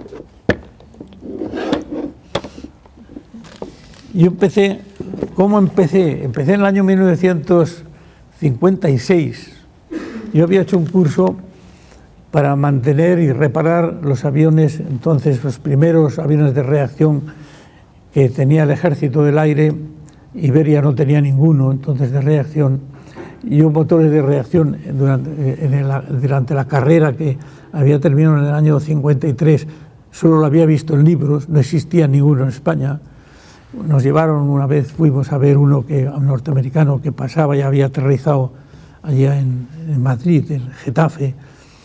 yo empecé, ¿cómo empecé? Empecé en el año mil novecientos cincuenta y seis. Yo había hecho un curso para mantener y reparar los aviones, entonces los primeros aviones de reacción que tenía el Ejército del Aire. Iberia no tenía ninguno entonces de reacción, y yo motores de reacción durante, en el, durante la carrera que había terminado en el año cincuenta y tres, solo lo había visto en libros, no existía ninguno en España. Nos llevaron una vez, fuimos a ver uno que, un norteamericano que pasaba y había aterrizado allá en, en Madrid, en Getafe.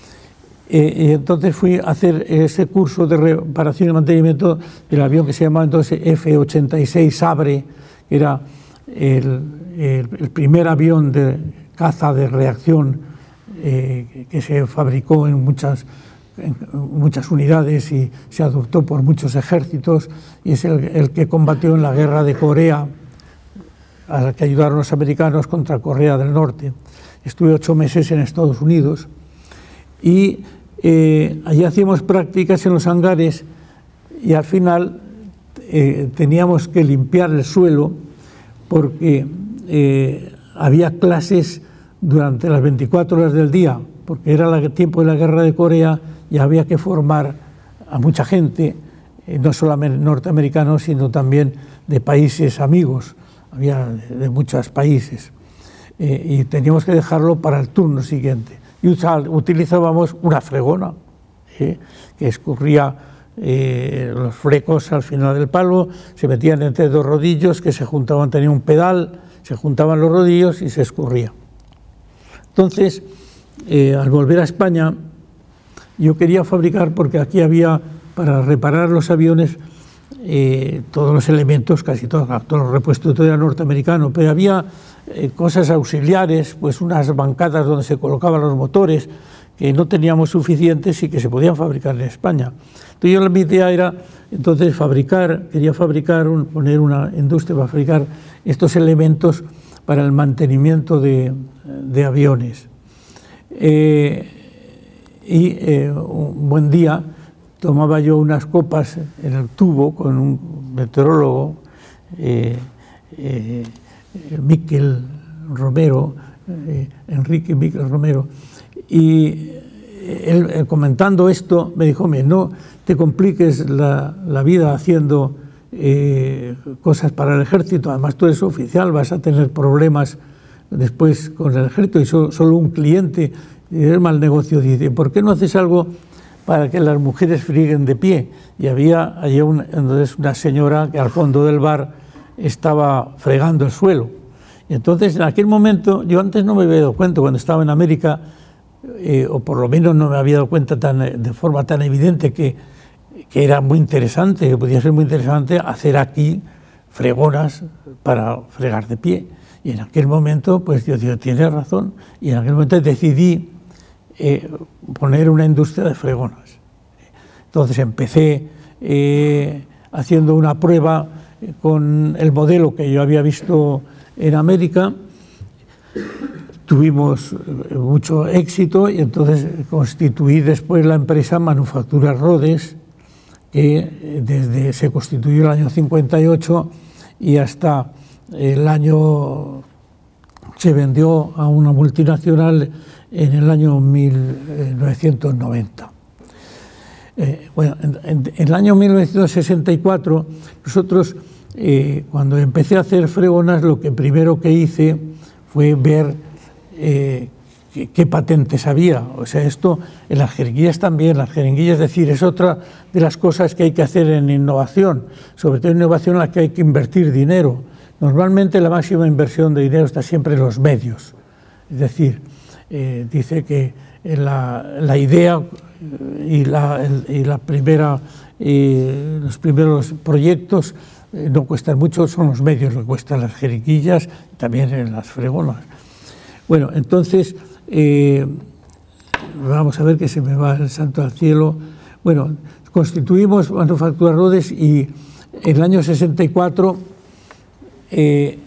Eh, y entonces fui a hacer ese curso de reparación y mantenimiento del avión que se llamaba entonces F ochenta y seis Sabre, que era el, el, el primer avión de caza de reacción eh, que se fabricó en muchas, en muchas unidades y se adoptó por muchos ejércitos, y es el, el que combatió en la guerra de Corea, a la que ayudaron los americanos contra Corea del Norte. Estuve ocho meses en Estados Unidos y Eh, allí hacíamos prácticas en los hangares, y al final eh, teníamos que limpiar el suelo porque eh, había clases durante las veinticuatro horas del día, porque era el tiempo de la guerra de Corea y había que formar a mucha gente, eh, no solamente norteamericanos, sino también de países amigos, había de, de muchos países, eh, y teníamos que dejarlo para el turno siguiente. Y utilizábamos una fregona, ¿eh? que escurría eh, los flecos al final del palo, se metían entre dos rodillos que se juntaban, tenía un pedal, se juntaban los rodillos y se escurría. Entonces, eh, al volver a España, yo quería fabricar, porque aquí había, para reparar los aviones, eh, todos los elementos, casi todos, todos los repuestos, todo era norteamericano, pero había eh, cosas auxiliares, pues unas bancadas donde se colocaban los motores, que no teníamos suficientes y que se podían fabricar en España. Entonces yo, mi idea era entonces fabricar, quería fabricar, un, poner una industria para fabricar estos elementos para el mantenimiento de, de aviones. Eh, y eh, un buen día tomaba yo unas copas en el tubo con un meteorólogo, eh, eh, Miquel Romero, eh, Enrique Miquel Romero, y él, él comentando esto me dijo: no te compliques la, la vida haciendo eh, cosas para el ejército, además tú eres oficial, vas a tener problemas después con el ejército y so, solo un cliente, y es mal negocio. Dice: ¿por qué no haces algo para que las mujeres frieguen de pie. Y había allí una, entonces una señora que al fondo del bar estaba fregando el suelo. Y entonces, en aquel momento, yo antes no me había dado cuenta, cuando estaba en América, eh, o por lo menos no me había dado cuenta tan, de forma tan evidente que, que era muy interesante, que podía ser muy interesante hacer aquí fregonas para fregar de pie. Y en aquel momento, pues yo digo, tienes razón, y en aquel momento decidí eh, poner una industria de fregonas. Entonces empecé eh, haciendo una prueba con el modelo que yo había visto en América, tuvimos mucho éxito y entonces constituí después la empresa Manufacturas Rhodes, que desde se constituyó el año cincuenta y ocho y hasta el año se vendió a una multinacional en el año mil novecientos noventa. Eh, bueno, en, en, en el año mil novecientos sesenta y cuatro, nosotros, eh, cuando empecé a hacer fregonas, lo que primero que hice fue ver eh, qué, qué patentes había. O sea, esto en las jeringuillas también, las jeringuillas, es decir, es otra de las cosas que hay que hacer en innovación, sobre todo en innovación en la que hay que invertir dinero. Normalmente la máxima inversión de dinero está siempre en los medios, es decir, eh, dice que la, la idea y la, el, y la primera, eh, los primeros proyectos eh, no cuestan mucho, son los medios lo que cuestan las jeringuillas, también en las fregonas. Bueno, entonces, eh, vamos a ver que se me va el santo al cielo. Bueno, constituimos Manufacturas Rhodes y en el año sesenta y cuatro eh,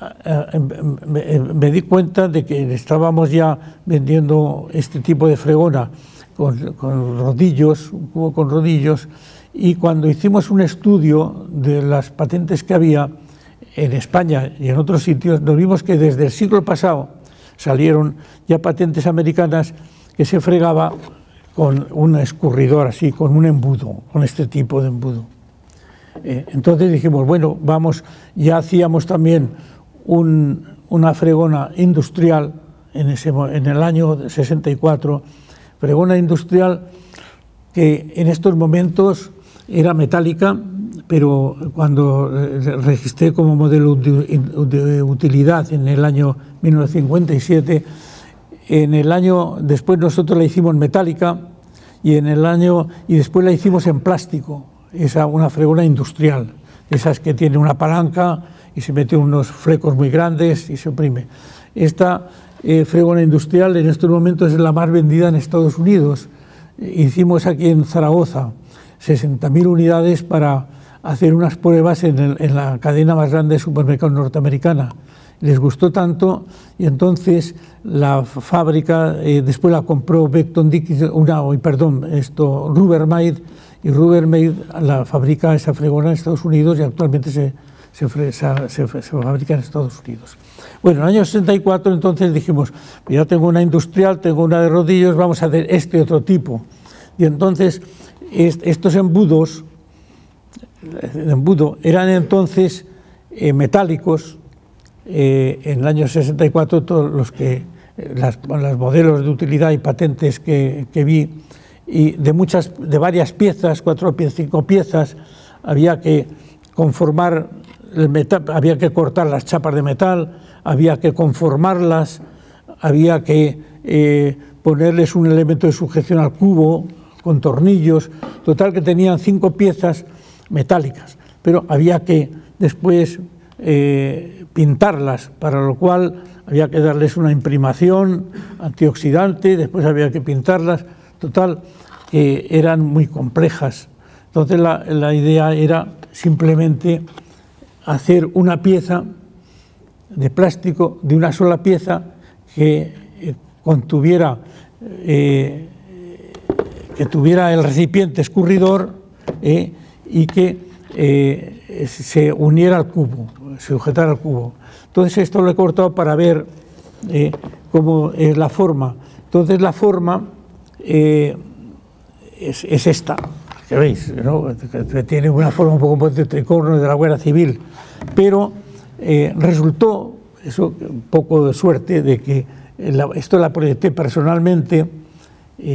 me, me di cuenta de que estábamos ya vendiendo este tipo de fregona con, con rodillos, un cubo con rodillos, y cuando hicimos un estudio de las patentes que había en España y en otros sitios, nos vimos que desde el siglo pasado salieron ya patentes americanas que se fregaba con un escurridor así, con un embudo, con este tipo de embudo. Eh, entonces dijimos, bueno, vamos, ya hacíamos también un, una fregona industrial en, ese, en el año sesenta y cuatro, fregona industrial que en estos momentos era metálica, pero cuando registré como modelo de utilidad en el año mil novecientos cincuenta y siete, en el año después nosotros la hicimos metálica y en el año y después la hicimos en plástico, esa una fregona industrial, esas que tiene una palanca y se mete unos flecos muy grandes y se oprime. Esta eh, fregona industrial en estos momentos es la más vendida en Estados Unidos. Hicimos aquí en Zaragoza sesenta mil unidades para hacer unas pruebas en, el, en la cadena más grande de supermercados norteamericana. Les gustó tanto y entonces la fábrica, eh, después la compró Becton Dickinson, una, perdón, esto, Rubbermaid, y Rubbermaid la fabrica esa fregona en Estados Unidos y actualmente se, se, se, se, se fabrica en Estados Unidos. Bueno, en el año sesenta y cuatro entonces dijimos, ya tengo una industrial, tengo una de rodillos, vamos a hacer este otro tipo. Y entonces est, estos embudos, el embudo, eran entonces eh, metálicos. Eh, en el año sesenta y cuatro todos los que las, los modelos de utilidad y patentes que, que vi y de muchas de varias piezas, cuatro o cinco piezas, había que conformar el metal, había que cortar las chapas de metal, había que conformarlas, había que eh, ponerles un elemento de sujeción al cubo con tornillos, total que tenían cinco piezas metálicas, pero había que después Eh, pintarlas, para lo cual había que darles una imprimación antioxidante, después había que pintarlas, total, que eran muy complejas. Entonces la, la idea era simplemente hacer una pieza de plástico, de una sola pieza, que eh, contuviera, eh, que tuviera el recipiente escurridor eh, y que eh, se uniera al cubo, se sujetara al cubo. Entonces esto lo he cortado para ver eh, cómo es la forma. Entonces la forma eh, es, es esta, que veis, ¿no? Que tiene una forma un poco de tricornio de la Guerra Civil, pero eh, resultó, eso un poco de suerte, de que la, esto la proyecté personalmente, eh,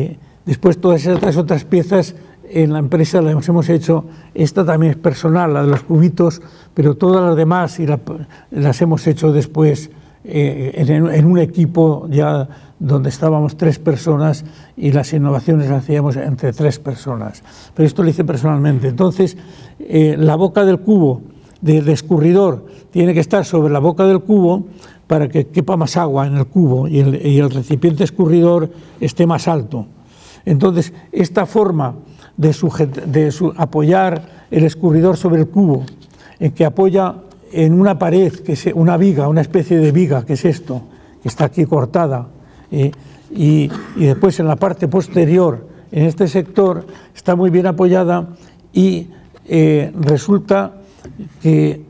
Después todas esas otras piezas en la empresa las hemos hecho, esta también es personal, la de los cubitos, pero todas las demás y la, las hemos hecho después eh, en, en un equipo ya donde estábamos tres personas y las innovaciones las hacíamos entre tres personas. Pero esto lo hice personalmente. Entonces, eh, la boca del cubo, del escurridor, tiene que estar sobre la boca del cubo para que quepa más agua en el cubo y el, y el recipiente escurridor esté más alto. Entonces, esta forma de, sujet, de su, apoyar el escurridor sobre el cubo, en que apoya en una pared, que es una viga, una especie de viga, que es esto, que está aquí cortada, eh, y, y después en la parte posterior, en este sector, está muy bien apoyada y eh, resulta que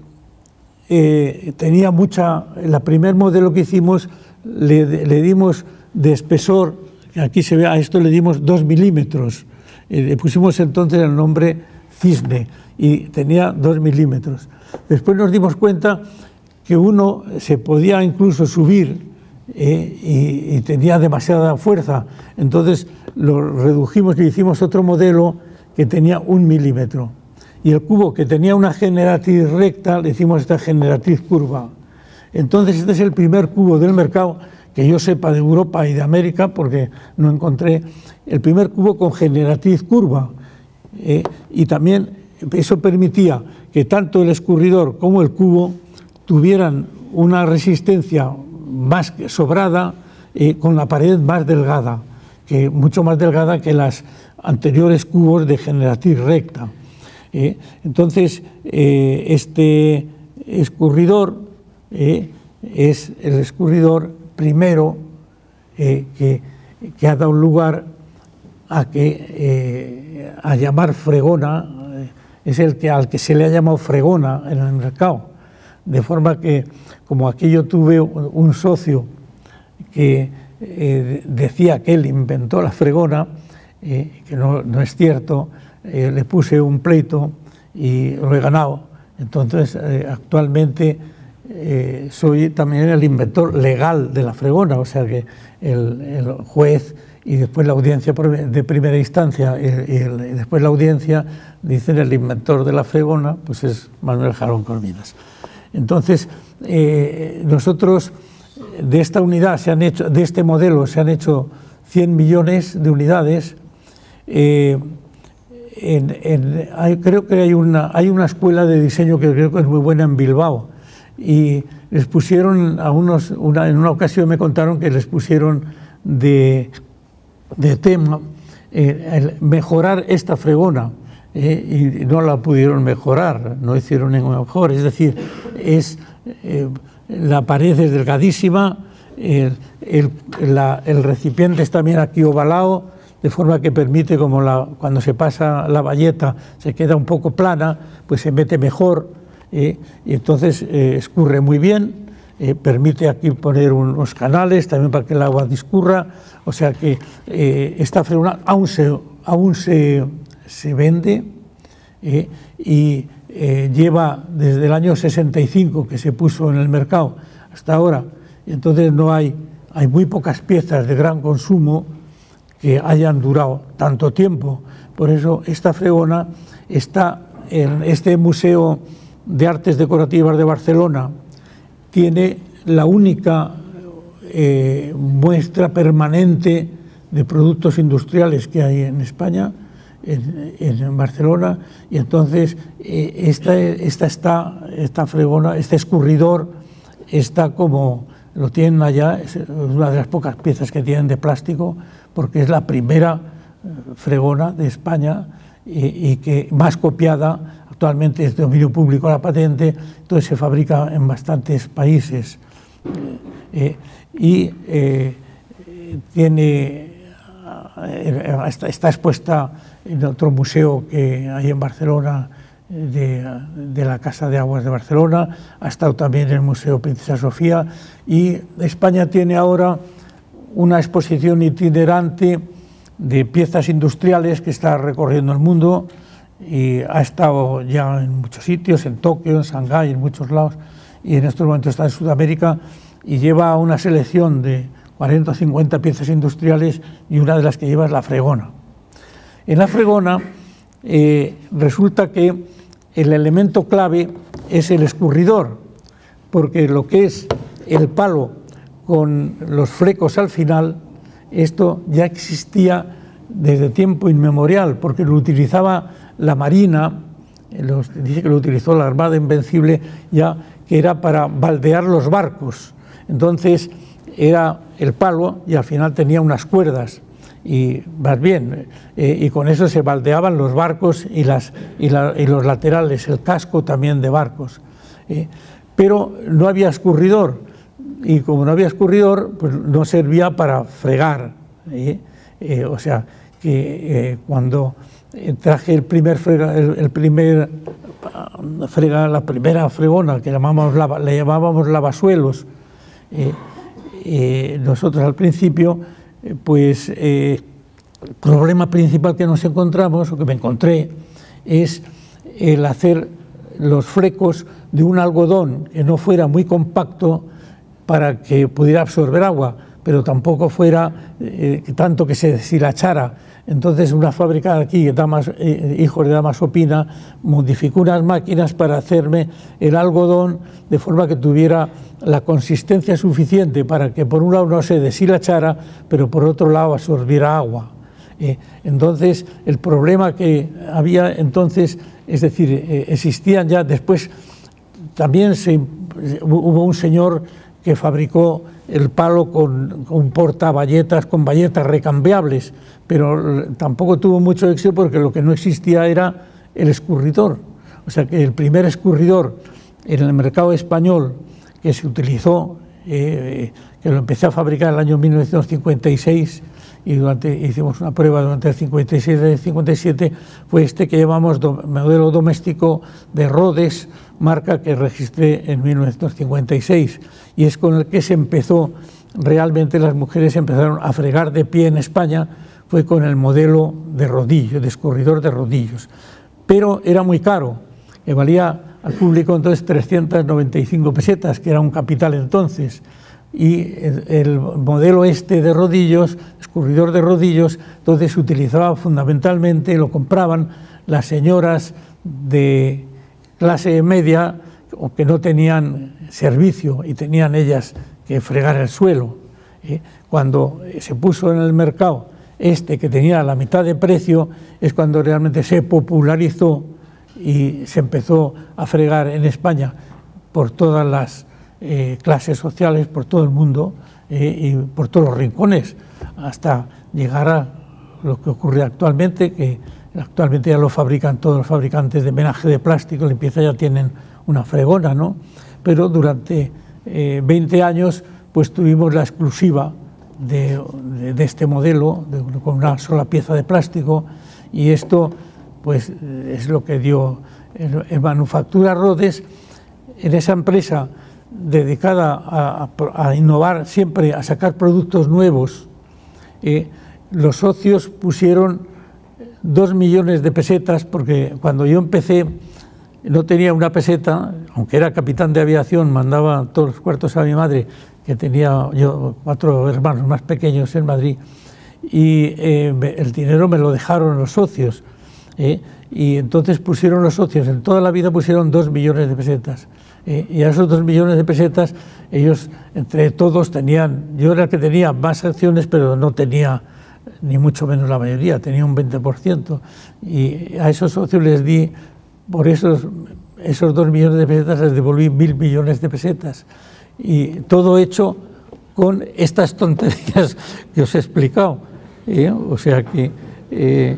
eh, tenía mucha, el primer modelo que hicimos le, le dimos de espesor, aquí se ve, a esto le dimos dos milímetros, eh, le pusimos entonces el nombre Cisne y tenía dos milímetros. Después nos dimos cuenta que uno se podía incluso subir eh, y, y tenía demasiada fuerza, entonces lo redujimos y hicimos otro modelo que tenía un milímetro. Y el cubo que tenía una generatriz recta le hicimos esta generatriz curva. Entonces este es el primer cubo del mercado que yo sepa de Europa y de América, porque no encontré el primer cubo con generatriz curva. Eh, y también eso permitía que tanto el escurridor como el cubo tuvieran una resistencia más sobrada eh, con la pared más delgada, que mucho más delgada que las anteriores cubos de generatriz recta. Eh, entonces, eh, este escurridor eh, es el escurridor primero eh, que, que ha dado lugar a, que, eh, a llamar fregona, eh, es el que, al que se le ha llamado fregona en el mercado. De forma que, como aquí yo tuve un socio que eh, decía que él inventó la fregona, eh, que no, no es cierto, eh, le puse un pleito y lo he ganado. Entonces, eh, actualmente eh, soy también el inventor legal de la fregona, o sea que el, el juez y después la audiencia de primera instancia y, y, el, y después la audiencia dicen el inventor de la fregona, pues es Manuel Jarón Corminas. Entonces, eh, nosotros de esta unidad se han hecho, de este modelo se han hecho cien millones de unidades. Eh, en, en, hay, creo que hay una, hay una escuela de diseño que creo que es muy buena en Bilbao, y les pusieron a unos, una, en una ocasión me contaron que les pusieron de, de tema eh, el mejorar esta fregona. Eh, y no la pudieron mejorar, no hicieron ninguna mejor, es decir, es, eh, la pared es delgadísima, el, el, la, el recipiente es también aquí ovalado, de forma que permite, como la, cuando se pasa la bayeta se queda un poco plana, pues se mete mejor, eh, y entonces eh, escurre muy bien, eh, permite aquí poner unos canales también para que el agua discurra, o sea que eh, esta fregona aún se, aún se se vende eh, y eh, lleva desde el año sesenta y cinco que se puso en el mercado hasta ahora, y entonces no hay, hay muy pocas piezas de gran consumo que hayan durado tanto tiempo. Por eso esta fregona está en este Museo de Artes Decorativas de Barcelona, tiene la única eh, muestra permanente de productos industriales que hay en España, En, en Barcelona, y entonces eh, esta, esta, esta, esta fregona, este escurridor está como, lo tienen allá, es una de las pocas piezas que tienen de plástico, porque es la primera fregona de España y, y que más copiada, actualmente es de dominio público la patente, entonces se fabrica en bastantes países eh, eh, y eh, tiene, eh, está, está expuesta en otro museo que hay en Barcelona, de, de la Casa de Aguas de Barcelona, ha estado también en el Museo Princesa Sofía, y España tiene ahora una exposición itinerante de piezas industriales que está recorriendo el mundo, y ha estado ya en muchos sitios, en Tokio, en Shanghái, en muchos lados, y en estos momentos está en Sudamérica, y lleva una selección de cuarenta o cincuenta piezas industriales y una de las que lleva es la fregona. En la fregona eh, resulta que el elemento clave es el escurridor, porque lo que es el palo con los flecos al final, esto ya existía desde tiempo inmemorial, porque lo utilizaba la Marina, los, dice que lo utilizó la Armada Invencible, ya que era para baldear los barcos. Entonces era el palo y al final tenía unas cuerdas, y más bien, eh, y con eso se baldeaban los barcos y, las, y, la, y los laterales, el casco también de barcos. Eh, pero no había escurridor, y como no había escurridor, pues no servía para fregar. ¿eh? Eh, o sea, que eh, cuando traje el primer frega, el, el primer frega, la primera fregona, que llamábamos lava, le llamábamos lavasuelos, eh, eh, nosotros al principio, eh, pues eh, el problema principal que nos encontramos, o que me encontré, es el hacer los flecos de un algodón que no fuera muy compacto para que pudiera absorber agua, pero tampoco fuera eh, tanto que se deshilachara. Entonces una fábrica de aquí, Damas, eh, hijos de Damaso Pina, modificó unas máquinas para hacerme el algodón de forma que tuviera la consistencia suficiente para que por un lado no se deshilachara, pero por otro lado absorbiera agua. Eh, entonces el problema que había entonces, es decir, eh, existían ya después, también se, hubo un señor que fabricó el palo con, con portabayetas, con bayetas recambiables, pero tampoco tuvo mucho éxito porque lo que no existía era el escurridor. O sea que el primer escurridor en el mercado español que se utilizó, eh, que lo empecé a fabricar en el año mil novecientos cincuenta y seis, y durante, hicimos una prueba durante el cincuenta y seis y el cincuenta y siete, fue este que llamamos do, modelo doméstico de Rhodes, marca que registré en mil novecientos cincuenta y seis, y es con el que se empezó, realmente las mujeres empezaron a fregar de pie en España, fue con el modelo de rodillo, de escurridor de rodillos. Pero era muy caro, que valía al público entonces trescientas noventa y cinco pesetas, que era un capital entonces. Y el, el modelo este de rodillos, escurridor de rodillos, entonces se utilizaba fundamentalmente, lo compraban las señoras de clase media o que no tenían servicio y tenían ellas que fregar el suelo. ¿eh? Cuando se puso en el mercado este que tenía la mitad de precio, es cuando realmente se popularizó y se empezó a fregar en España por todas las eh, clases sociales, por todo el mundo eh, y por todos los rincones, hasta llegar a lo que ocurre actualmente, que actualmente ya lo fabrican todos los fabricantes de menaje de plástico, limpieza, ya tienen una fregona, ¿no? Pero durante eh, veinte años pues tuvimos la exclusiva de, de, de este modelo, de, con una sola pieza de plástico, y esto pues es lo que dio en, en Manufactura Rhodes, en esa empresa dedicada a, a, a innovar siempre, a sacar productos nuevos. Eh, los socios pusieron dos millones de pesetas, porque cuando yo empecé no tenía una peseta, aunque era capitán de aviación, mandaba todos los cuartos a mi madre, que tenía yo cuatro hermanos más pequeños en Madrid, y eh, el dinero me lo dejaron los socios, eh, y entonces pusieron los socios, en toda la vida pusieron dos millones de pesetas, eh, y a esos dos millones de pesetas, ellos entre todos tenían, yo era el que tenía más acciones, pero no tenía ni mucho menos la mayoría, tenía un veinte por ciento, y a esos socios les di, por esos, esos dos millones de pesetas les devolví mil millones de pesetas, y todo hecho con estas tonterías que os he explicado, ¿eh? o sea que, eh,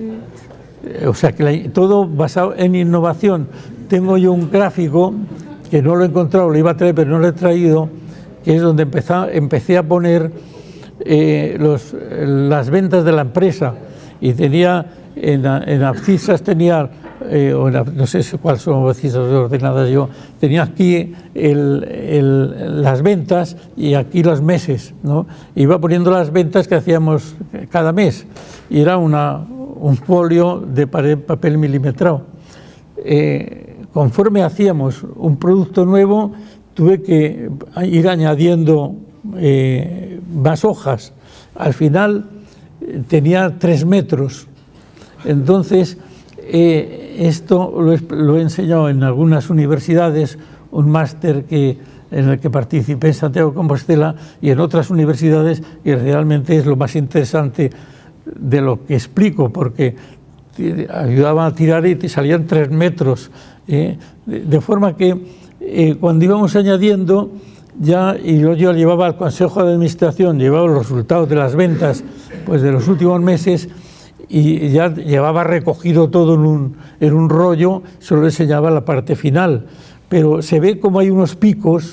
o sea que la, todo basado en innovación. Tengo yo un gráfico que no lo he encontrado, lo iba a traer pero no lo he traído, que es donde empecé, empecé a poner eh, los, las ventas de la empresa, y tenía en, en abscisas tenía Eh, o la, no sé cuáles son las abscisas ordenadas yo, tenía aquí el, el, las ventas y aquí los meses, ¿no? Iba poniendo las ventas que hacíamos cada mes, y era una, un folio de papel milimetrado. Eh, conforme hacíamos un producto nuevo, tuve que ir añadiendo eh, más hojas. Al final eh, tenía tres metros. Entonces, eh, esto lo he, lo he enseñado en algunas universidades, un máster que, en el que participé en Santiago de Compostela y en otras universidades, y realmente es lo más interesante de lo que explico, porque ayudaba a tirar y te salían tres metros. Eh, de, de forma que eh, cuando íbamos añadiendo, ya, y yo, yo llevaba al Consejo de Administración, llevaba los resultados de las ventas pues, de los últimos meses, y ya llevaba recogido todo en un, en un rollo, solo enseñaba la parte final. Pero se ve como hay unos picos,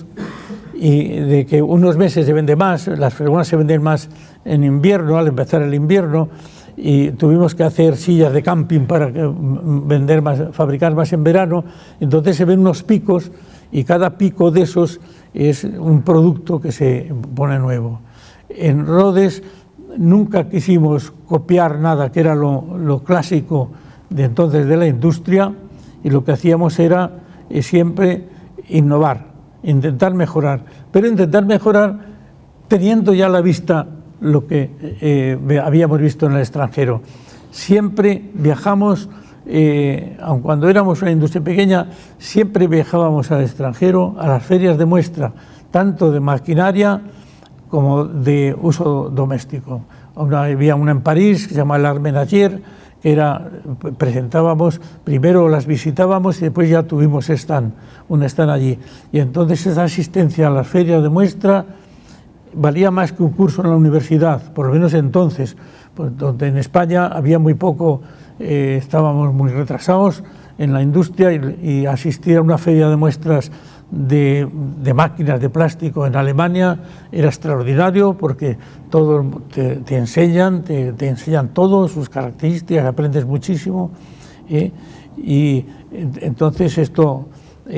y de que unos meses se vende más, las fregonas se venden más en invierno, al empezar el invierno, y tuvimos que hacer sillas de camping para vender más, fabricar más en verano. Entonces se ven unos picos, y cada pico de esos es un producto que se pone nuevo. En Rhodes nunca quisimos copiar nada, que era lo, lo clásico de entonces de la industria, y lo que hacíamos era eh, siempre innovar, intentar mejorar, pero intentar mejorar teniendo ya a la vista lo que eh, habíamos visto en el extranjero. Siempre viajamos, eh, aun cuando éramos una industria pequeña, siempre viajábamos al extranjero, a las ferias de muestra, tanto de maquinaria como de uso doméstico. Una, había una en París que se llama l'Art Ménager, que era, presentábamos, primero las visitábamos y después ya tuvimos stand, un stand allí. Y entonces esa asistencia a las ferias de muestra valía más que un curso en la universidad, por lo menos entonces, pues, donde en España había muy poco, eh, estábamos muy retrasados en la industria, y, y asistir a una feria de muestras de, de máquinas de plástico en Alemania era extraordinario, porque todo te, te enseñan, te, te enseñan todo, sus características, aprendes muchísimo, ¿eh? Y entonces esto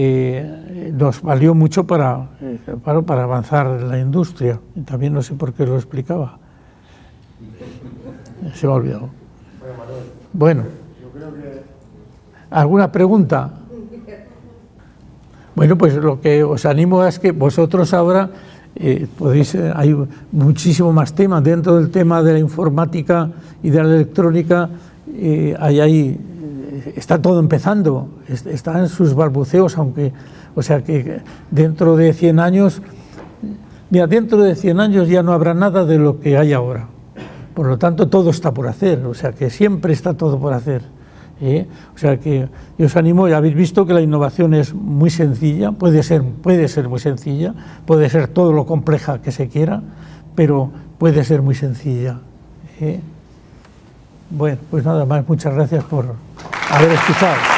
eh, nos valió mucho para, eh, para, para avanzar en la industria. Y también no sé por qué lo explicaba. Se me ha olvidado. Bueno, ¿alguna pregunta? Bueno, pues lo que os animo es que vosotros ahora eh, podéis, eh, hay muchísimo más temas dentro del tema de la informática y de la electrónica, eh, hay ahí, está todo empezando, está en sus balbuceos, aunque, o sea que dentro de cien años, mira, dentro de cien años ya no habrá nada de lo que hay ahora, por lo tanto todo está por hacer, o sea que siempre está todo por hacer. ¿Eh? O sea que yo os animo, ya habéis visto que la innovación es muy sencilla, puede ser, puede ser muy sencilla, puede ser todo lo compleja que se quiera, pero puede ser muy sencilla. ¿Eh? Bueno, pues nada más, muchas gracias por haber escuchado.